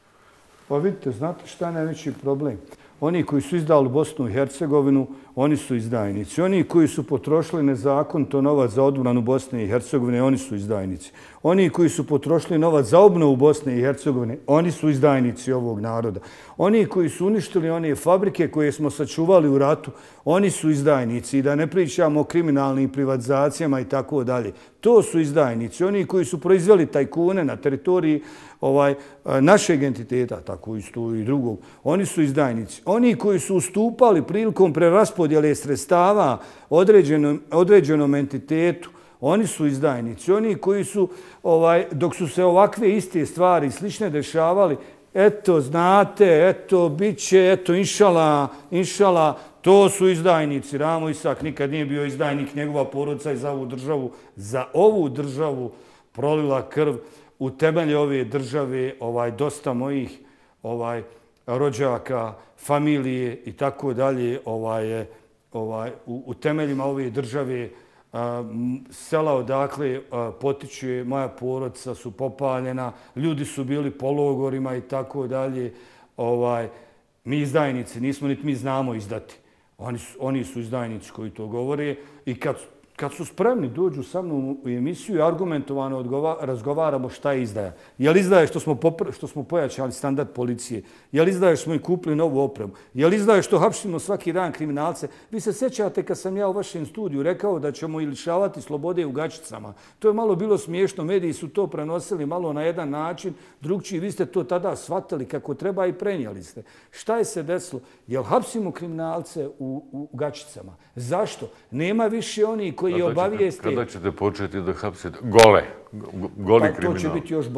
Speaker 2: Pa vidite, znate šta je najveći problem? Oni koji su izdali Bosnu i Hercegovinu, oni su izdajnici. Oni koji su potrošili nezakonito novac za odbranu Bosne i Hercegovine, oni su izdajnici. Oni koji su potrošili novac za obnovu Bosne i Hercegovine, oni su izdajnici ovog naroda. Oni koji su uništili one fabrike koje smo sačuvali u ratu, oni su izdajnici. I da ne pričamo o kriminalnim privatizacijama i tako dalje. To su izdajnici. Oni koji su proizveli tajkune na teritoriji ovaj, našeg entiteta, tako isto i drugog, oni su izdajnici. Oni koji su ustupali prilikom preraspodjele sredstava određenom, određenom entitetu, oni su izdajnici. Oni koji su, ovaj, dok su se ovakve iste stvari slične dešavali, eto, znate, eto, bit će, eto, inšala, inšala, to su izdajnici. Ramo Isak nikad nije bio izdajnik, njegova porodica je za ovu državu, za ovu državu prolila krv. U temelje ove države ovaj, dosta mojih ovaj, rođaka, familije i tako dalje, ovaj, ovaj, u, u temeljima ove države a, sela odakle a, potiče moja porodica su popaljena, ljudi su bili po logorima i tako dalje. Ovaj, mi izdajnici nismo, niti mi znamo izdati. Oni su, oni su izdajnici koji to govore i kad Kad su spremni, dođu sa mnom u emisiju i argumentovano odgova, razgovaramo šta je izdaja. Je li izdaja što smo, popr, što smo pojačali standard policije? Je li izdaja što smo im kupili novu opremu? Je li izdaja što hapšimo svaki dan kriminalce? Vi se sjećate kad sam ja u vašem studiju rekao da ćemo i lišavati slobode u Gačicama. To je malo bilo smiješno, mediji su to prenosili malo na jedan način, drugčiji, vi ste to tada shvatili kako treba i prenijeli ste. Šta je se desilo? Jel hapsimo kriminalce u, u Gačicama? Zašto? Nema više oni koji
Speaker 1: Kada
Speaker 2: obavijeste...
Speaker 1: Kada ćete početi da hapsite gole, goli
Speaker 2: pa,
Speaker 1: kriminal?
Speaker 2: To će biti još bolji.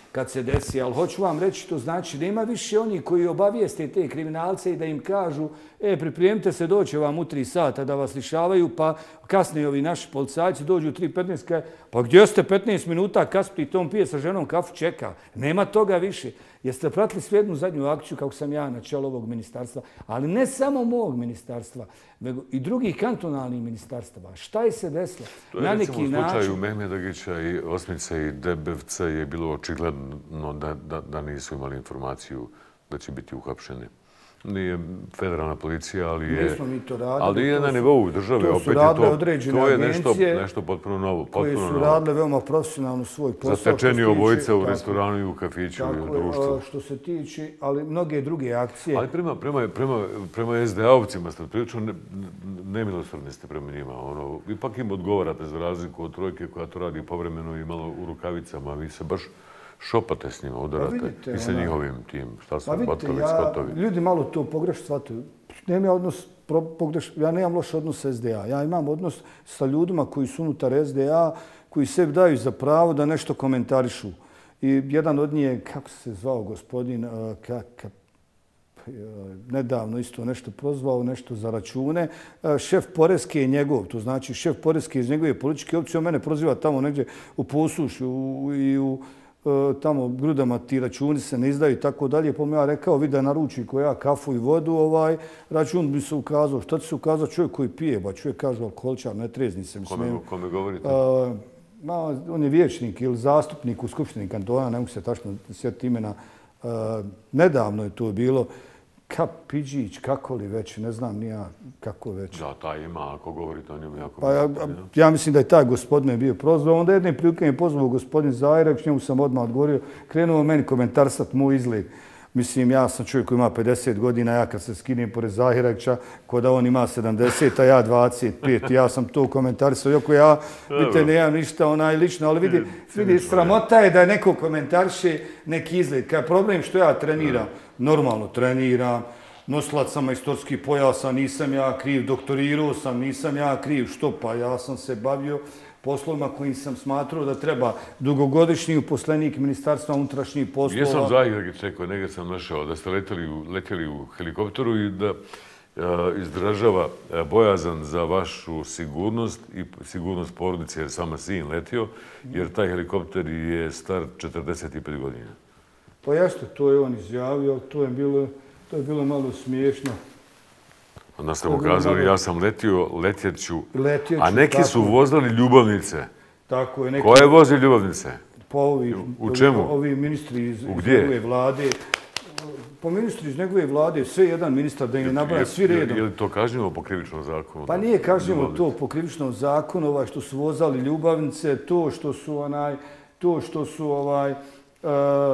Speaker 2: kad se desi. Ali hoću vam reći, to znači da ima više oni koji obavijeste te kriminalce i da im kažu e, pripremite se, doće vam u tri sata da vas lišavaju, pa kasnije ovi naši policajci dođu u tri petnaest, pa gdje ste petnaest minuta kasnije, tom pije sa ženom kafu, čeka. Nema toga više. Jeste pratili svijednu zadnju akciju kako sam ja na čelu ovog ministarstva, ali ne samo mog ministarstva, nego i drugih kantonalnih ministarstava. Šta je se desilo?
Speaker 1: To je recimo u slučaju Mehmedagića i Osmice i Debevca je bilo očigledno da, da, da nisu imali informaciju da će biti uhapšeni. Nije federalna policija, ali je,
Speaker 2: to radili,
Speaker 1: ali je na nivou države.
Speaker 2: To
Speaker 1: opet
Speaker 2: su
Speaker 1: je
Speaker 2: radile
Speaker 1: to,
Speaker 2: određene
Speaker 1: to je nešto,
Speaker 2: agencije
Speaker 1: nešto potpuno novo. Potpuno
Speaker 2: koje su
Speaker 1: novo.
Speaker 2: radile veoma profesionalno svoj posao.
Speaker 1: Zatečeni obojica u restoranu i u kafiću i u društvu.
Speaker 2: Što se tiče, ali mnoge druge akcije.
Speaker 1: Ali prema, prema, prema, prema es de a-ovcima ste prilično ne, nemilosrdni ste prema njima. Ono, ipak im odgovarate za razliku od trojke koja to radi povremeno i malo u rukavicama. Vi se baš šopate s njima, udarate vidite, i sa ona, njihovim tim. Šta su batovi, ja, skotovi.
Speaker 2: Ljudi malo to pogrešno shvataju. Nemam ja odnos, pogreš, ja nemam loš odnos sa es de a. Ja imam odnos sa ljudima koji su unutar es de a, koji sebi daju za pravo da nešto komentarišu. I jedan od njih je, kako se zvao gospodin, uh, ka, ka, nedavno isto nešto prozvao, nešto za račune. Šef Poreske je njegov, to znači šef Poreske iz njegove političke opcije, on mene proziva tamo negdje u Posušju i u tamo grudama ti računi se ne izdaju i tako dalje. Pa mi ja rekao, vidi da naruči ko ja kafu i vodu, ovaj račun bi se ukazao. Šta ti se ukazao? Čovjek koji pije, ba čovjek kaže alkoholičar, ne trezni se.
Speaker 1: Kome, kome govorite?
Speaker 2: Uh, ma, on je vijećnik ili zastupnik u Skupštini kantona, ne mogu se tačno sjetiti imena. Uh, nedavno je to bilo. Kapidžić, kako li već, ne znam ni ja kako već.
Speaker 1: Da, taj ima, ako govorite o njemu jako...
Speaker 2: Pa ja, ja mislim da je taj gospodin bio prozvao. Onda jedne prilike je pozvao gospodin Zajrek, njemu sam odmah odgovorio. Krenuo meni komentarsat moj izgled. Mislim, ja sam čovjek koji ima pedeset godina, ja kad se skinem pored Zahireća, ko da on ima sedamdeset, a ja dvadeset pet. Ja sam to komentarisao. Iako ja, vidite, nemam ništa onaj lično, ali vidi, vidi, sramota je da je neko komentariše neki izgled. Kaj je problem što ja treniram? Normalno treniram, nosilac sam majstorskih pojasa, nisam ja kriv, doktorirao sam, nisam ja kriv. Što pa? Ja sam se bavio poslovima kojim sam smatrao da treba dugogodišnji uposlenik Ministarstva unutrašnjih poslova.
Speaker 1: Jesam Zahiregić rekao, negdje sam našao da ste letjeli u, letjeli u helikopteru i da a, izražava bojazan za vašu sigurnost i sigurnost porodice jer sama sin letio, jer taj helikopter je star četrdeset pet godina.
Speaker 2: Pa jeste, to je on izjavio, to je bilo, to je bilo malo smiješno.
Speaker 1: Onda ste mu kazali, ja sam letio, letjet ću,
Speaker 2: letjet ću,
Speaker 1: a neki
Speaker 2: tako,
Speaker 1: su vozili ljubavnice.
Speaker 2: Tako je. Neki,
Speaker 1: ko je vozio ljubavnice?
Speaker 2: Pa ovi,
Speaker 1: u čemu?
Speaker 2: Ovi ministri iz, iz njegove vlade. Po ministri iz njegove vlade, sve jedan ministar da im je nabrao svi redom.
Speaker 1: Je li to kažnjivo po krivičnom zakonu?
Speaker 2: Pa nije kažnjivo to po krivičnom zakonu, ovaj, što su vozali ljubavnice, to što su onaj, to što su ovaj, uh,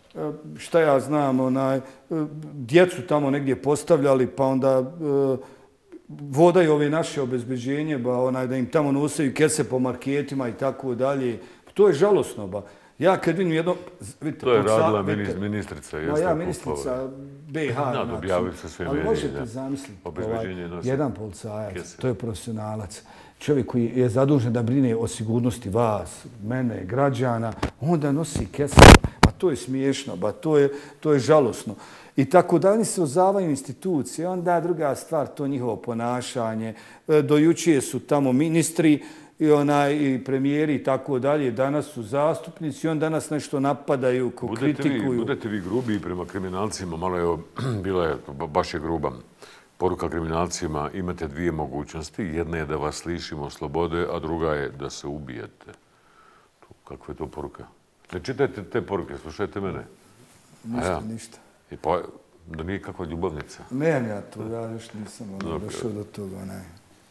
Speaker 2: šta ja znam, onaj, djecu tamo negdje postavljali, pa onda uh, vodaju ove naše obezbeđenje, ba, onaj, da im tamo nosaju kese po marketima i tako dalje. To je žalosno. Ba. Ja kad vidim jedno... Vidite,
Speaker 1: to je radila vidite, ministrica.
Speaker 2: No, ja ministrica B iH.
Speaker 1: Da, dobijavaju se sve medije.
Speaker 2: Ali možete zamisliti, ovaj, jedan policajac, kese. To je profesionalac. Čovjek koji je zadužen da brine o sigurnosti vas, mene, građana, onda nosi kese. Pa to je smiješno, ba, to, je, to je žalosno. I tako da oni se ozavaju institucije. Onda druga stvar, to njihovo ponašanje. Do jučer su tamo ministri i, onaj, i premijeri i tako dalje. Danas su zastupnici i on danas nešto napadaju, ko
Speaker 1: budete
Speaker 2: kritikuju.
Speaker 1: Vi, budete vi grubi prema kriminalcima, malo je, bila je, baš je gruba. Poruka kriminalcima, imate dvije mogućnosti. Jedna je da vas lišimo slobode, a druga je da se ubijete. Kakva je to poruka? Ne čitajte te poruke, slušajte mene.
Speaker 2: Ništa, ja. ništa.
Speaker 1: I pa, da nije kakva ljubavnica.
Speaker 2: Ne, ja to, ja još nisam ono, došao do toga, ne.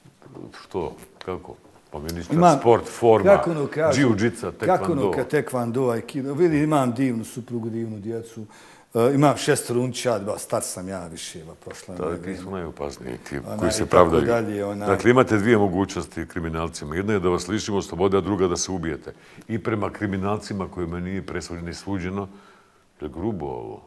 Speaker 1: Što? Kako? Pa ministar imam, sport, forma, džiu-džica, tekvando.
Speaker 2: Kako ono ka tekvando, aikido. Vidi, imam divnu suprugu, divnu djecu. Uh, imam šest runča, ba, star sam ja više, ba, prošla.
Speaker 1: Da, ti su najopasniji ti koji se pravdaju.
Speaker 2: Dalje, ona...
Speaker 1: Dakle, imate dvije mogućnosti kriminalcima. Jedna je da vas lišimo slobode, a druga da se ubijete. I prema kriminalcima kojima nije presuđeno i suđeno, to je grubo ovo.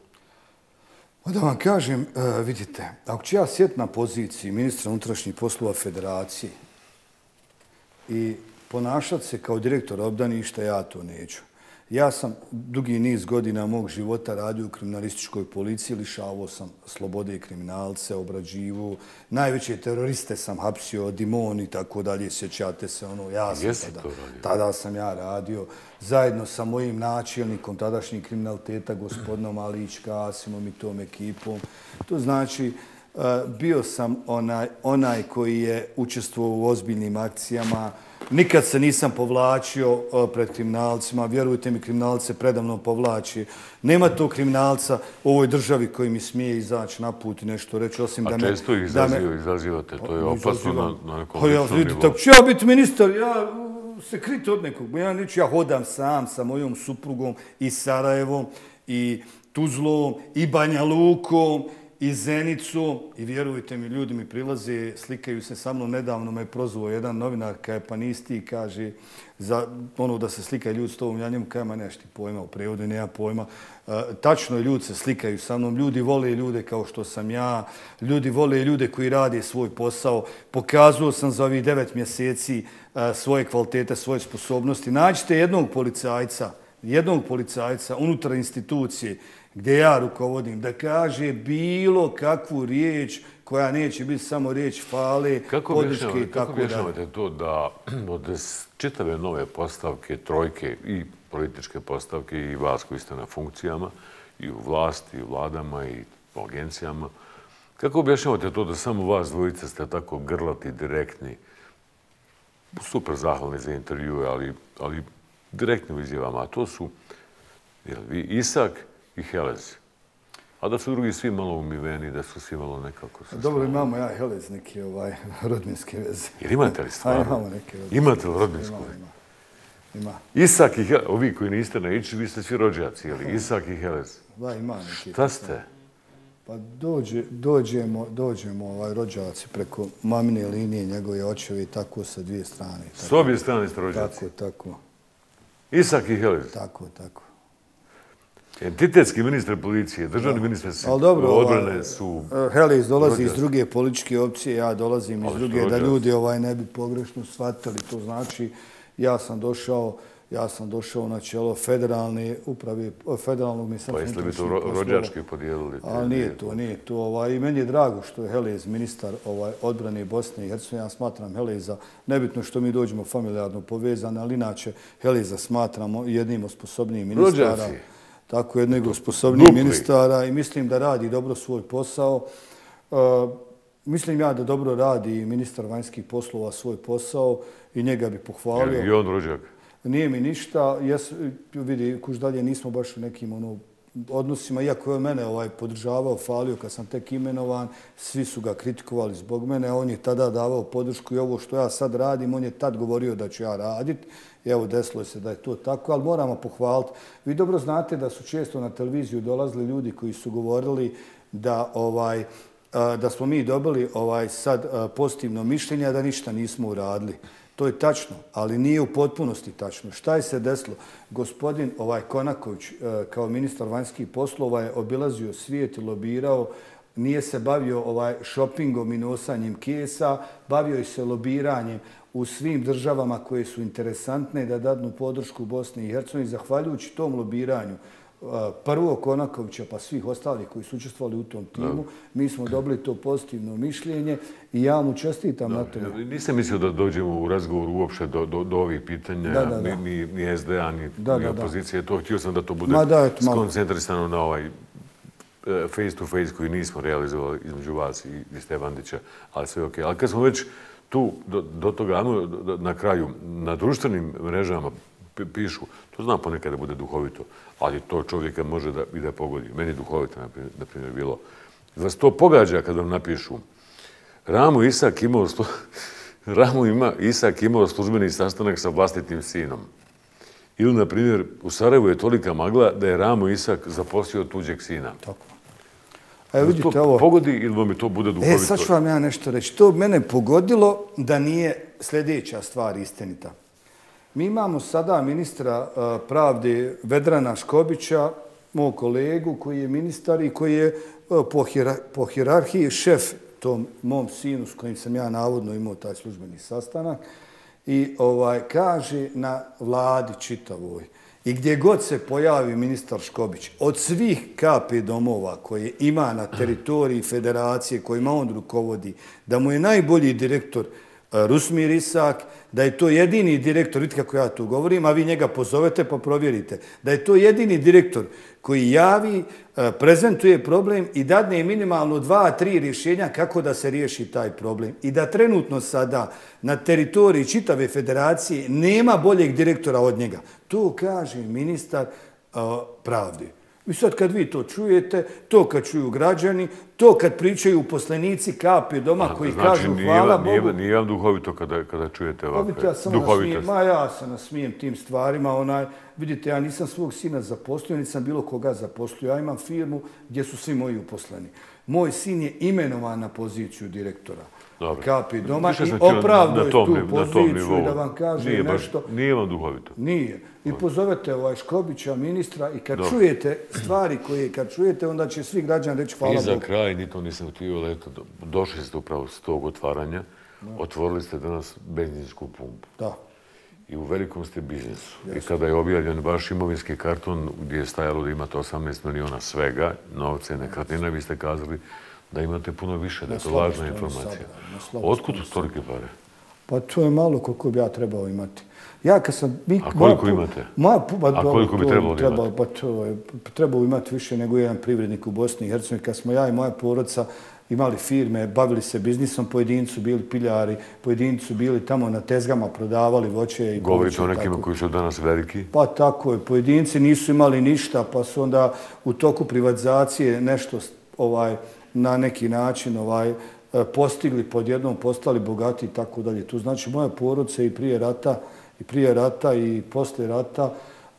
Speaker 2: Da vam kažem, uh, vidite, ako ću ja sjeti na poziciji ministra unutrašnjih poslova federacije i ponašati se kao direktor obdaništa, ja to neću. Ja sam dugi niz godina mog života radio u kriminalističkoj policiji, lišavao sam slobode i kriminalce, obrađivo. Najveće teroriste sam hapsio, Dimon i tako dalje, sjećate se ono, ja sam tada, tada sam ja radio. Zajedno sa mojim načelnikom tadašnjih kriminaliteta, gospodinom Alić Kasimom i tom ekipom. To znači, bio sam onaj, onaj koji je učestvovao u ozbiljnim akcijama. Nikad se nisam povlačio pred kriminalcima. Vjerujte mi, kriminalce se predavno povlači. Nema tog kriminalca u ovoj državi koji mi smije izaći na put i nešto reći, osim da me...
Speaker 1: A često ih izazivate, to je opasno na nekom ličnom nivou.
Speaker 2: Tako ću ja biti ministar, ja se kriti od nekog. Ja neću, ja hodam sam sa mojom suprugom i Sarajevom, i Tuzlom, i Banja Lukom, i Zenicom. I vjerujte mi, ljudi mi prilaze, slikaju se sa mnom. Nedavno me je prozvao jedan novinar, kaj pa nisi ti, kaže, za ono da se slikaju ljudi s tobom. Ja njemu kaj, ma neš ti pojma, u prevodu nema pojma. Tačno je, ljudi se slikaju sa mnom. Ljudi vole ljude kao što sam ja. Ljudi vole ljude koji rade svoj posao. Pokazuo sam za ovih devet mjeseci svoje kvalitete, svoje sposobnosti. Nađite jednog policajca, jednog policajca unutar institucije gdje ja rukovodim, da kaže bilo kakvu riječ koja neće biti samo riječ fale, podrške i tako dalje.
Speaker 1: Kako objašnjavate to da od čitave nove postavke, trojke i političke postavke i vas koji ste na funkcijama i u vlasti, i u vladama i u agencijama, kako objašnjavate to da samo vas dvojice ste tako grlati, direktni, super zahvalni za intervjue, ali, ali direktni u izjavama, a to su jel, vi, Isak i Helez. A da su drugi svi malo umiveni, da su svi malo nekako...
Speaker 2: Dobro, imamo ja i Helez neke ovaj, rodbinske veze.
Speaker 1: Jer imate li stvarno?
Speaker 2: Imamo neke rodbinske.
Speaker 1: Imate li rodbinsku?
Speaker 2: Ima, ima.
Speaker 1: Isak i Helez, ovi koji niste na Iči, vi ste svi rođaci, jel? Isak i Helez.
Speaker 2: Da, ima neki.
Speaker 1: Šta ste?
Speaker 2: Pa dođe, dođemo, dođemo ovaj, rođaci preko mamine linije, njegove očevi, tako sa dvije strane. Tako,
Speaker 1: s obje strane ste rođaci?
Speaker 2: Tako, tako.
Speaker 1: Isak i Helez?
Speaker 2: Tako, tako.
Speaker 1: Entitetski ministar policije, državni ministar odbrane su...
Speaker 2: Helez dolazi iz druge političke opcije, ja dolazim iz druge, da ljudi ovaj ne bi pogrešno shvatili. To znači, ja sam došao, ja sam došao na čelo federalne uprave, federalnog ministarstva.
Speaker 1: Pa jeste li to rođački podijelili?
Speaker 2: Ali nije to, nije to. I meni je drago što je Helez ministar odbrane Bosne i Hercegovine. Ja smatram Heleza, nebitno što mi dođemo familijarno povezani, ali inače Heleza smatramo jednim od sposobnijih ministara.
Speaker 1: Rođaci?
Speaker 2: Tako jednog od sposobnijih ministara i mislim da radi dobro svoj posao. Mislim ja da dobro radi ministar vanjskih poslova svoj posao i njega bi pohvalio.
Speaker 1: Je li i on rođak?
Speaker 2: Nije mi ništa. Vidi, kuž dalje nismo baš u nekim ono, odnosima, iako je mene ovaj, podržavao, falio kad sam tek imenovan, svi su ga kritikovali zbog mene, on je tada davao podršku i ovo što ja sad radim, on je tad govorio da ću ja raditi. Evo, desilo se da je to tako, ali moramo pohvaliti. Vi dobro znate da su često na televiziju dolazili ljudi koji su govorili da, ovaj, da smo mi dobili ovaj, sad pozitivno mišljenje, a da ništa nismo uradili. To je tačno, ali nije u potpunosti tačno. Šta je se desilo? Gospodin ovaj Konaković kao ministar vanjskih poslova je obilazio svijet i lobirao, nije se bavio ovaj šopingom i nosanjem kesa, bavio je se lobiranjem u svim državama koje su interesantne da dadnu podršku Bosni i Hercegovini. Zahvaljujući tom lobiranju prvo Konakovića pa svih ostalih koji su učestvovali u tom timu, mi smo dobili to pozitivno mišljenje i ja mu čestitam na tome.
Speaker 1: Nisam mislio da dođemo u razgovor uopšte do, do, do ovih pitanja, ni, ni S D A, ni,
Speaker 2: da,
Speaker 1: ni
Speaker 2: da,
Speaker 1: opozicije. To htio sam da to bude skoncentrisano na ovaj face to face koji nismo realizovali između vas i Stevandića, ali sve ok. Ali kad smo već tu do, do toga, na kraju, na društvenim mrežama pišu, to znam ponekad da bude duhovito, ali to čovjeka može da, i da pogodi. Meni je duhovito, na primjer, bilo. Vas to pogađa kad vam napišu Ramo Isak imao, slu... Ramo ima, Isak imao službeni sastanak sa vlastitim sinom. Ili, na primjer, u Sarajevu je tolika magla da je Ramo Isak zaposlio tuđeg sina.
Speaker 2: Tako. Evo vidite
Speaker 1: to
Speaker 2: ovo.
Speaker 1: Pogodi ili vam je to bude duhovito?
Speaker 2: E, sad ću vam ja nešto reći. To mene pogodilo da nije sljedeća stvar istinita. Mi imamo sada ministra pravde Vedrana Škobića, mog kolegu koji je ministar i koji je po, hira, po hirarhiji šef tom mom sinu s kojim sam ja navodno imao taj službeni sastanak. I ovaj, kaže na vladi čitavoj I gdje god se pojavi ministar Škobić, od svih K P domova koje ima na teritoriji federacije, kojima on rukovodi, da mu je najbolji direktor Rusmir Isak, da je to jedini direktor, vidite kako ja tu govorim, a vi njega pozovete pa provjerite, da je to jedini direktor koji javi, prezentuje problem i dadne minimalno dva, tri rješenja kako da se riješi taj problem. I da trenutno sada na teritoriji čitave federacije nema boljeg direktora od njega. To kaže ministar pravde. I sad kad vi to čujete, to kad čuju građani, to kad pričaju uposlenici K P doma koji kažu hvala Bogu.
Speaker 1: Znači, nije vam duhovito kada čujete ovakve duhovitosti?
Speaker 2: Ma ja se nasmijem tim stvarima. Vidite, ja nisam svog sina zaposlio, nisam bilo koga zaposlio. Ja imam firmu gdje su svi moji uposleni. Moj sin je imenovan na poziciju direktora K P doma i opravdao je tu poziciju i da vam kaže nešto.
Speaker 1: Nije vam duhovito?
Speaker 2: Nije. I pozovete ovaj Škobića, ministra, i kad čujete stvari koje kad čujete, onda će svi građani reći hvala Bogu.
Speaker 1: I za kraj, ni to nisam htio, ali eto, došli ste upravo s tog otvaranja, otvorili ste danas benzinsku pumpu.
Speaker 2: Da.
Speaker 1: I u velikom ste biznisu. I kada je objavljen vaš imovinski karton gdje je stajalo da imate osamnaest miliona svega, novce, nekretnina, vi ste kazali da imate puno više, da je to važna informacija. Otkud su tolike pare?
Speaker 2: Pa to je malo koliko bi ja trebao imati. Ja kad sam...
Speaker 1: A koliko imate? A koliko bi trebalo da imate?
Speaker 2: Pa to je trebalo imati više nego jedan privrednik u Bosni i Hercegovini. Kad smo ja i moja porodica imali firme, bavili se biznisom, pojedinci su bili piljari, pojedinci su bili tamo na tezgama, prodavali voće i...
Speaker 1: Govorite o nekima koji su danas veliki?
Speaker 2: Pa tako je. Pojedinci nisu imali ništa, pa su onda u toku privatizacije nešto na neki način postigli, podjednom postali bogati i tako dalje. Tu znači moja porodica i prije rata i prije rata i poslije rata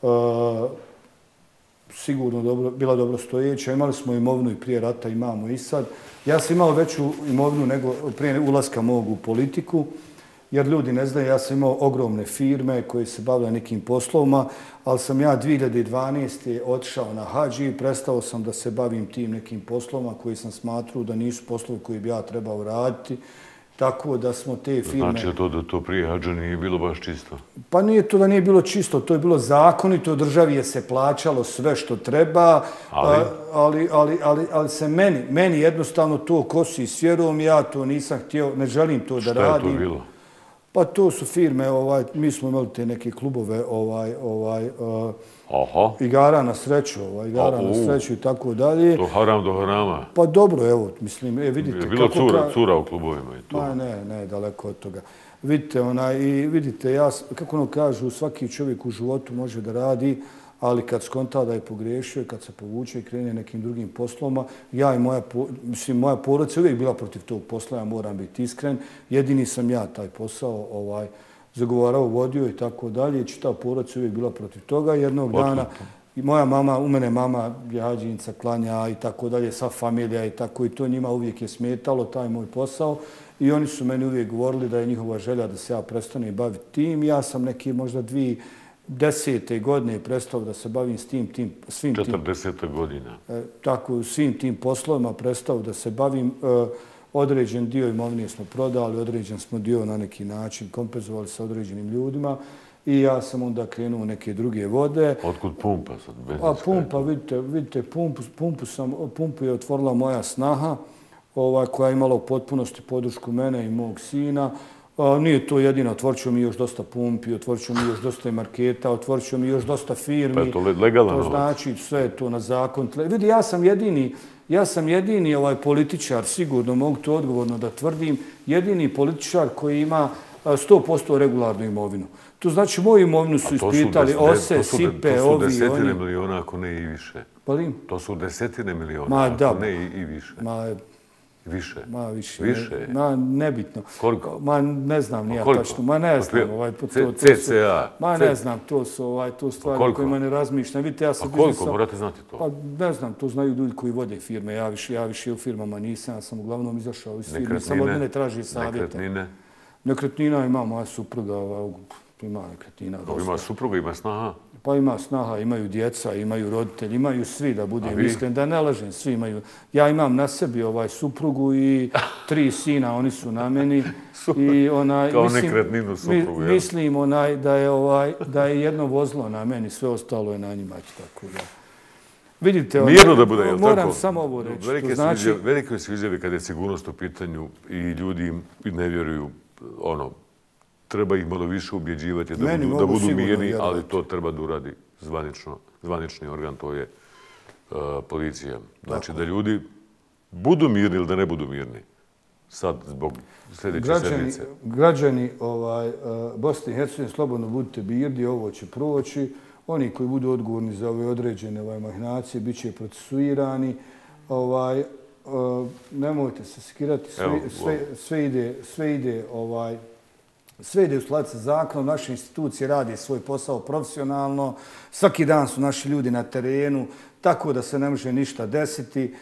Speaker 2: sigurno bila dobro stojeća. Imali smo imovinu i prije rata, imamo i sad. Ja sam imao veću imovinu nego prije ulaska mog u politiku, jer ljudi ne znaju, ja sam imao ogromne firme koje se bavile nekim poslovima, ali sam ja dvije hiljade dvanaeste. otišao na hadži i prestao sam da se bavim tim nekim poslovima koji sam smatrao da nisu poslovi koji bi ja trebao raditi. Tako da smo te firme...
Speaker 1: Znači da to prije hadža nije bilo baš čisto?
Speaker 2: Pa nije to da nije bilo čisto, to je bilo zakonito, državi je se plaćalo sve što treba, ali se meni, meni jednostavno to kosi s vjerom, ja to nisam htio, ne želim to da radim.
Speaker 1: Šta je to bilo?
Speaker 2: Pa to su firme, mi smo imali te neke klubove igara na sreću, igara na sreću i tako dalje.
Speaker 1: To haram do harama?
Speaker 2: Pa dobro, evo, mislim, vidite...
Speaker 1: Je bilo cura u klubovima i to?
Speaker 2: Ma ne, ne, daleko od toga. Vidite, i vidite, kako ono kažu, svaki čovjek u životu može da radi, ali kad skonta da je pogriješio, kad se povuče i krene nekim drugim poslovima, ja i moja, mislim, moja porodica uvijek bila protiv tog posla, ja moram biti iskren. Jedini sam ja taj posao zagovarao, vodio i tako dalje. Čitava porodica uvijek bila protiv toga. Jednog dana i moja mama, u mene mama jađinca, klanja i tako dalje, sva familija i tako i to njima uvijek je smetalo, taj moj posao. I oni su meni uvijek govorili da je njihova želja da se ja prestane baviti tim. Ja sam neki možda dvije desete godine prestao da se bavim s tim, tim, svim tim...
Speaker 1: četrdesete godina.
Speaker 2: Tako, svim tim poslovima prestao da se bavim. Određen dio imovine smo prodali, određen smo dio na neki način kompenzovali sa određenim ljudima i ja sam onda krenuo u neke druge vode.
Speaker 1: Otkud pumpa sad?
Speaker 2: A pumpa, vidite, vidite pumpu, pumpu, sam, pumpu je otvorila moja snaha koja je imala u potpunosti podršku mene i mog sina. Nije to jedina, otvorit ćemo mi još dosta pumpi, otvorit ćemo mi još dosta marketa, otvorit ćemo mi još dosta firmi.
Speaker 1: Pa je to legalan novac?
Speaker 2: To znači sve je to na zakon. Vidi, ja sam jedini, ja sam jedini ovaj političar, sigurno mogu to odgovorno da tvrdim, jedini političar koji ima sto posto regularnu imovinu. To znači moju imovinu su ispitali Ose, Sipe, ovi, oni.
Speaker 1: To su desetine miliona, ako ne i više.
Speaker 2: Palim?
Speaker 1: To su desetine miliona, ako ne i više.
Speaker 2: Ma,
Speaker 1: Više?
Speaker 2: Ma, više.
Speaker 1: Više?
Speaker 2: Ma, nebitno.
Speaker 1: Koliko?
Speaker 2: Ma, ne znam, nije tačno. Ma, ne znam. Ovaj, to,
Speaker 1: C C A?
Speaker 2: Ma, ne znam, to su ovaj, to stvari kojima ne razmišljam. Vidite, ja sam...
Speaker 1: A koliko? Morate znati to.
Speaker 2: Pa, ne znam, to znaju ljudi koji vode firme. Ja više, ja više u firmama nisam. Ja sam uglavnom izašao iz firme. Samo od mene traži savjeta.
Speaker 1: Nekretnine?
Speaker 2: Nekretnina ima moja supruga. Ima nekretnina.
Speaker 1: Ima supruga, ima snaha?
Speaker 2: Pa ima snaha, imaju djeca, imaju roditelji, imaju svi da budem iskren, da ne lažem, svi imaju. Ja imam na sebi ovaj suprugu i tri sina, oni su na meni. I onaj,
Speaker 1: kao
Speaker 2: mislim,
Speaker 1: nekretninu suprugu,
Speaker 2: mi, mislim onaj, da, je ovaj, da je jedno vozilo na meni, sve ostalo je na njima. Tako da. Vidite,
Speaker 1: mirno da bude, jel
Speaker 2: moram
Speaker 1: tako?
Speaker 2: samo ovo reći.
Speaker 1: Velike,
Speaker 2: znači...
Speaker 1: su izjave, velike su izjave kada je sigurnost u pitanju i ljudi im ne vjeruju, ono, treba ih malo više ubjeđivati da budu, da budu mirni, ali to treba da uradi zvanično, zvanični organ, to je uh, policija. Znači tako. Da ljudi budu mirni ili da ne budu mirni. Sad, zbog sljedeće
Speaker 2: građani,
Speaker 1: sedmice.
Speaker 2: Građani ovaj, uh, Bosne i Hercegovine, slobodno budite mirni, ovo će proći. Oni koji budu odgovorni za ove određene ovaj, mahinacije bit će procesuirani. Ovaj, uh, nemojte se skirati, sve, Evo, sve, sve ide, sve ide ovaj, Sve ide u skladu sa zakonom, naše institucije rade svoj posao profesionalno, svaki dan su naši ljudi na terenu, tako da se ne može ništa desiti.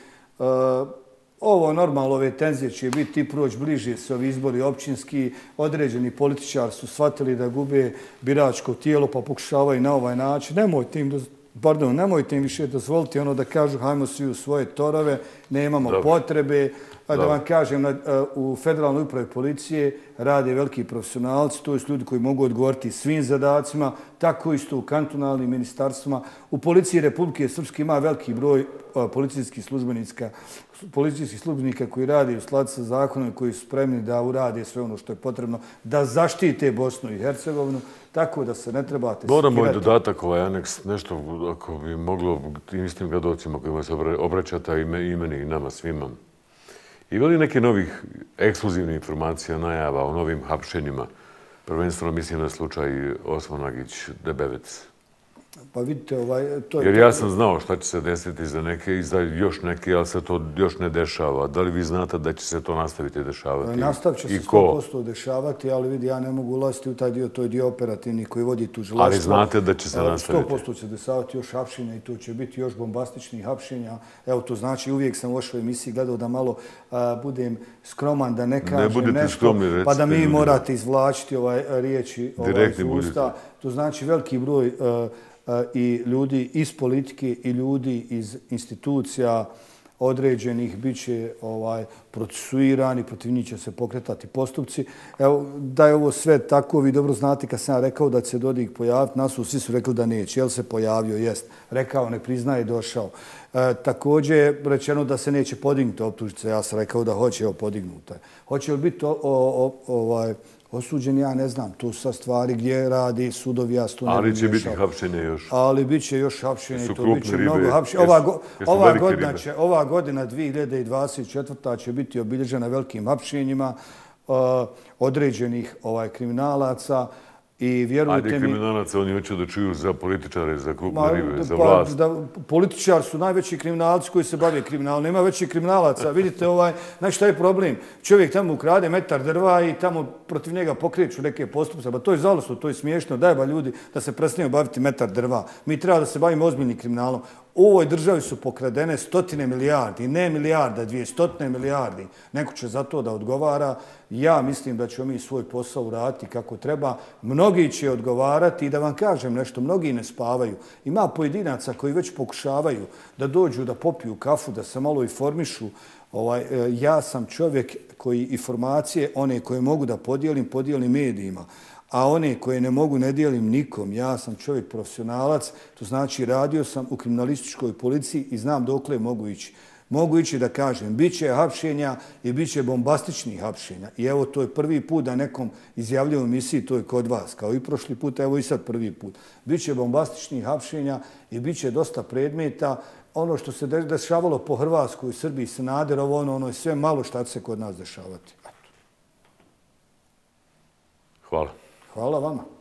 Speaker 2: Ovo normalno, ove tenzije će biti i proći bliže se ovi izbori općinski. Određeni političari su shvatili da gube biračko tijelo pa pokušavaju na ovaj način. Nemojte im, pardon, nemojte im više dozvoliti ono da kažu hajmo svi u svoje torove, nemamo Dobre. potrebe. Da Dobre. vam kažem, u Federalnoj upravi policije rade veliki profesionalci, to su ljudi koji mogu odgovoriti svim zadacima, tako isto u kantonalnim ministarstvima. U Policiji Republike Srpske ima veliki broj policijskih službenika, policijskih službenika koji rade u skladu sa zakonom i koji su spremni da urade sve ono što je potrebno, da zaštite Bosnu i Hercegovinu, tako da se ne trebate skirati.
Speaker 1: Moram moj dodatak, ovaj aneks, nešto ako bi moglo tim istim gledalcima kojima se obraćata i meni i nama svima. Ima li neke novih ekskluzivnih informacija, najava o novim hapšenjima? Prvenstveno mislim na slučaj Osmanagić-Debevec.
Speaker 2: Pa vidite, ovaj, to je...
Speaker 1: Jer ja sam znao šta će se desiti za neke i za još neke, ali se to još ne dešava. Da li vi znate da će se to nastaviti dešavati?
Speaker 2: Nastavit će se sto posto dešavati, ali vidi, ja ne mogu ulaziti u taj dio, to je dio operativni koji vodi tužilaštvo.
Speaker 1: Ali znate da će se nastaviti?
Speaker 2: sto posto će dešavati još hapšenja i to će biti još bombastičnih hapšenja. Evo, to znači, uvijek sam u vašoj emisiji gledao da malo a, budem skroman, da ne kažem
Speaker 1: ne
Speaker 2: nešto,
Speaker 1: skromni, recite,
Speaker 2: pa da mi morate izvlačiti ovaj, riječi ovaj, iz usta. To znači veliki broj a, i ljudi iz politike i ljudi iz institucija određenih bit će ovaj, procesuirani, protiv njih će se pokretati postupci. Evo, da je ovo sve tako, vi dobro znate kad sam ja rekao da će se Dodik pojaviti, nas su svi su rekli da neće. Jel se pojavio? Jest. Rekao, ne priznaje, došao. E, također je rečeno da se neće podignuti optužnice. Ja sam rekao da hoće, evo, podignuta. Hoće li biti o, o, o, ovaj, osuđen, ja ne znam, tu sa stvari gdje radi sudovi, ja tu ne
Speaker 1: Ali će biti hapšenje još.
Speaker 2: Ali bit će još hapšenje i to bit će mnogo hapšenje. Ova, go, ova, godina će, ova godina dvije hiljade dvadeset četvrta će biti obilježena velikim hapšenjima uh, određenih ovaj, kriminalaca. I vjerujte
Speaker 1: Ajde,
Speaker 2: mi...
Speaker 1: kriminalaca oni hoće da čuju za političare, za krupne ribe, za vlast.
Speaker 2: Pa, da, političari su najveći kriminalci koji se bave kriminalom. Nema većih kriminalaca. Vidite, ovaj, znači šta je problem? Čovjek tamo ukrade metar drva i tamo protiv njega pokreću neke postupce. Ba to je žalosno, to je smiješno. Daj ba ljudi da se prestanu baviti metar drva. Mi treba da se bavimo ozbiljnim kriminalom. U ovoj državi su pokradene stotine milijardi, ne milijarda, dvije stotine milijardi. Neko će za to da odgovara. Ja mislim da ćemo mi svoj posao uraditi kako treba. Mnogi će odgovarati i da vam kažem nešto, mnogi ne spavaju. Ima pojedinaca koji već pokušavaju da dođu, da popiju kafu, da se malo informišu. Ovaj, ja sam čovjek koji informacije, one koje mogu da podijelim, podijelim medijima. A one koje ne mogu, ne dijelim nikom. Ja sam čovjek profesionalac, to znači radio sam u kriminalističkoj policiji i znam dokle mogu ići. Mogu ići da kažem, bit će hapšenja i bit će bombastičnih hapšenja. I evo, to je prvi put da nekom izjavljaju u emisiji, to je kod vas, kao i prošli put, evo i sad prvi put. Biće bombastičnih hapšenja i bit će dosta predmeta. Ono što se dešavalo po Hrvatskoj i Srbiji, Sanaderovo, ono, ono je sve malo šta će se kod nas dešavati.
Speaker 1: Hvala.
Speaker 2: Hvala vama.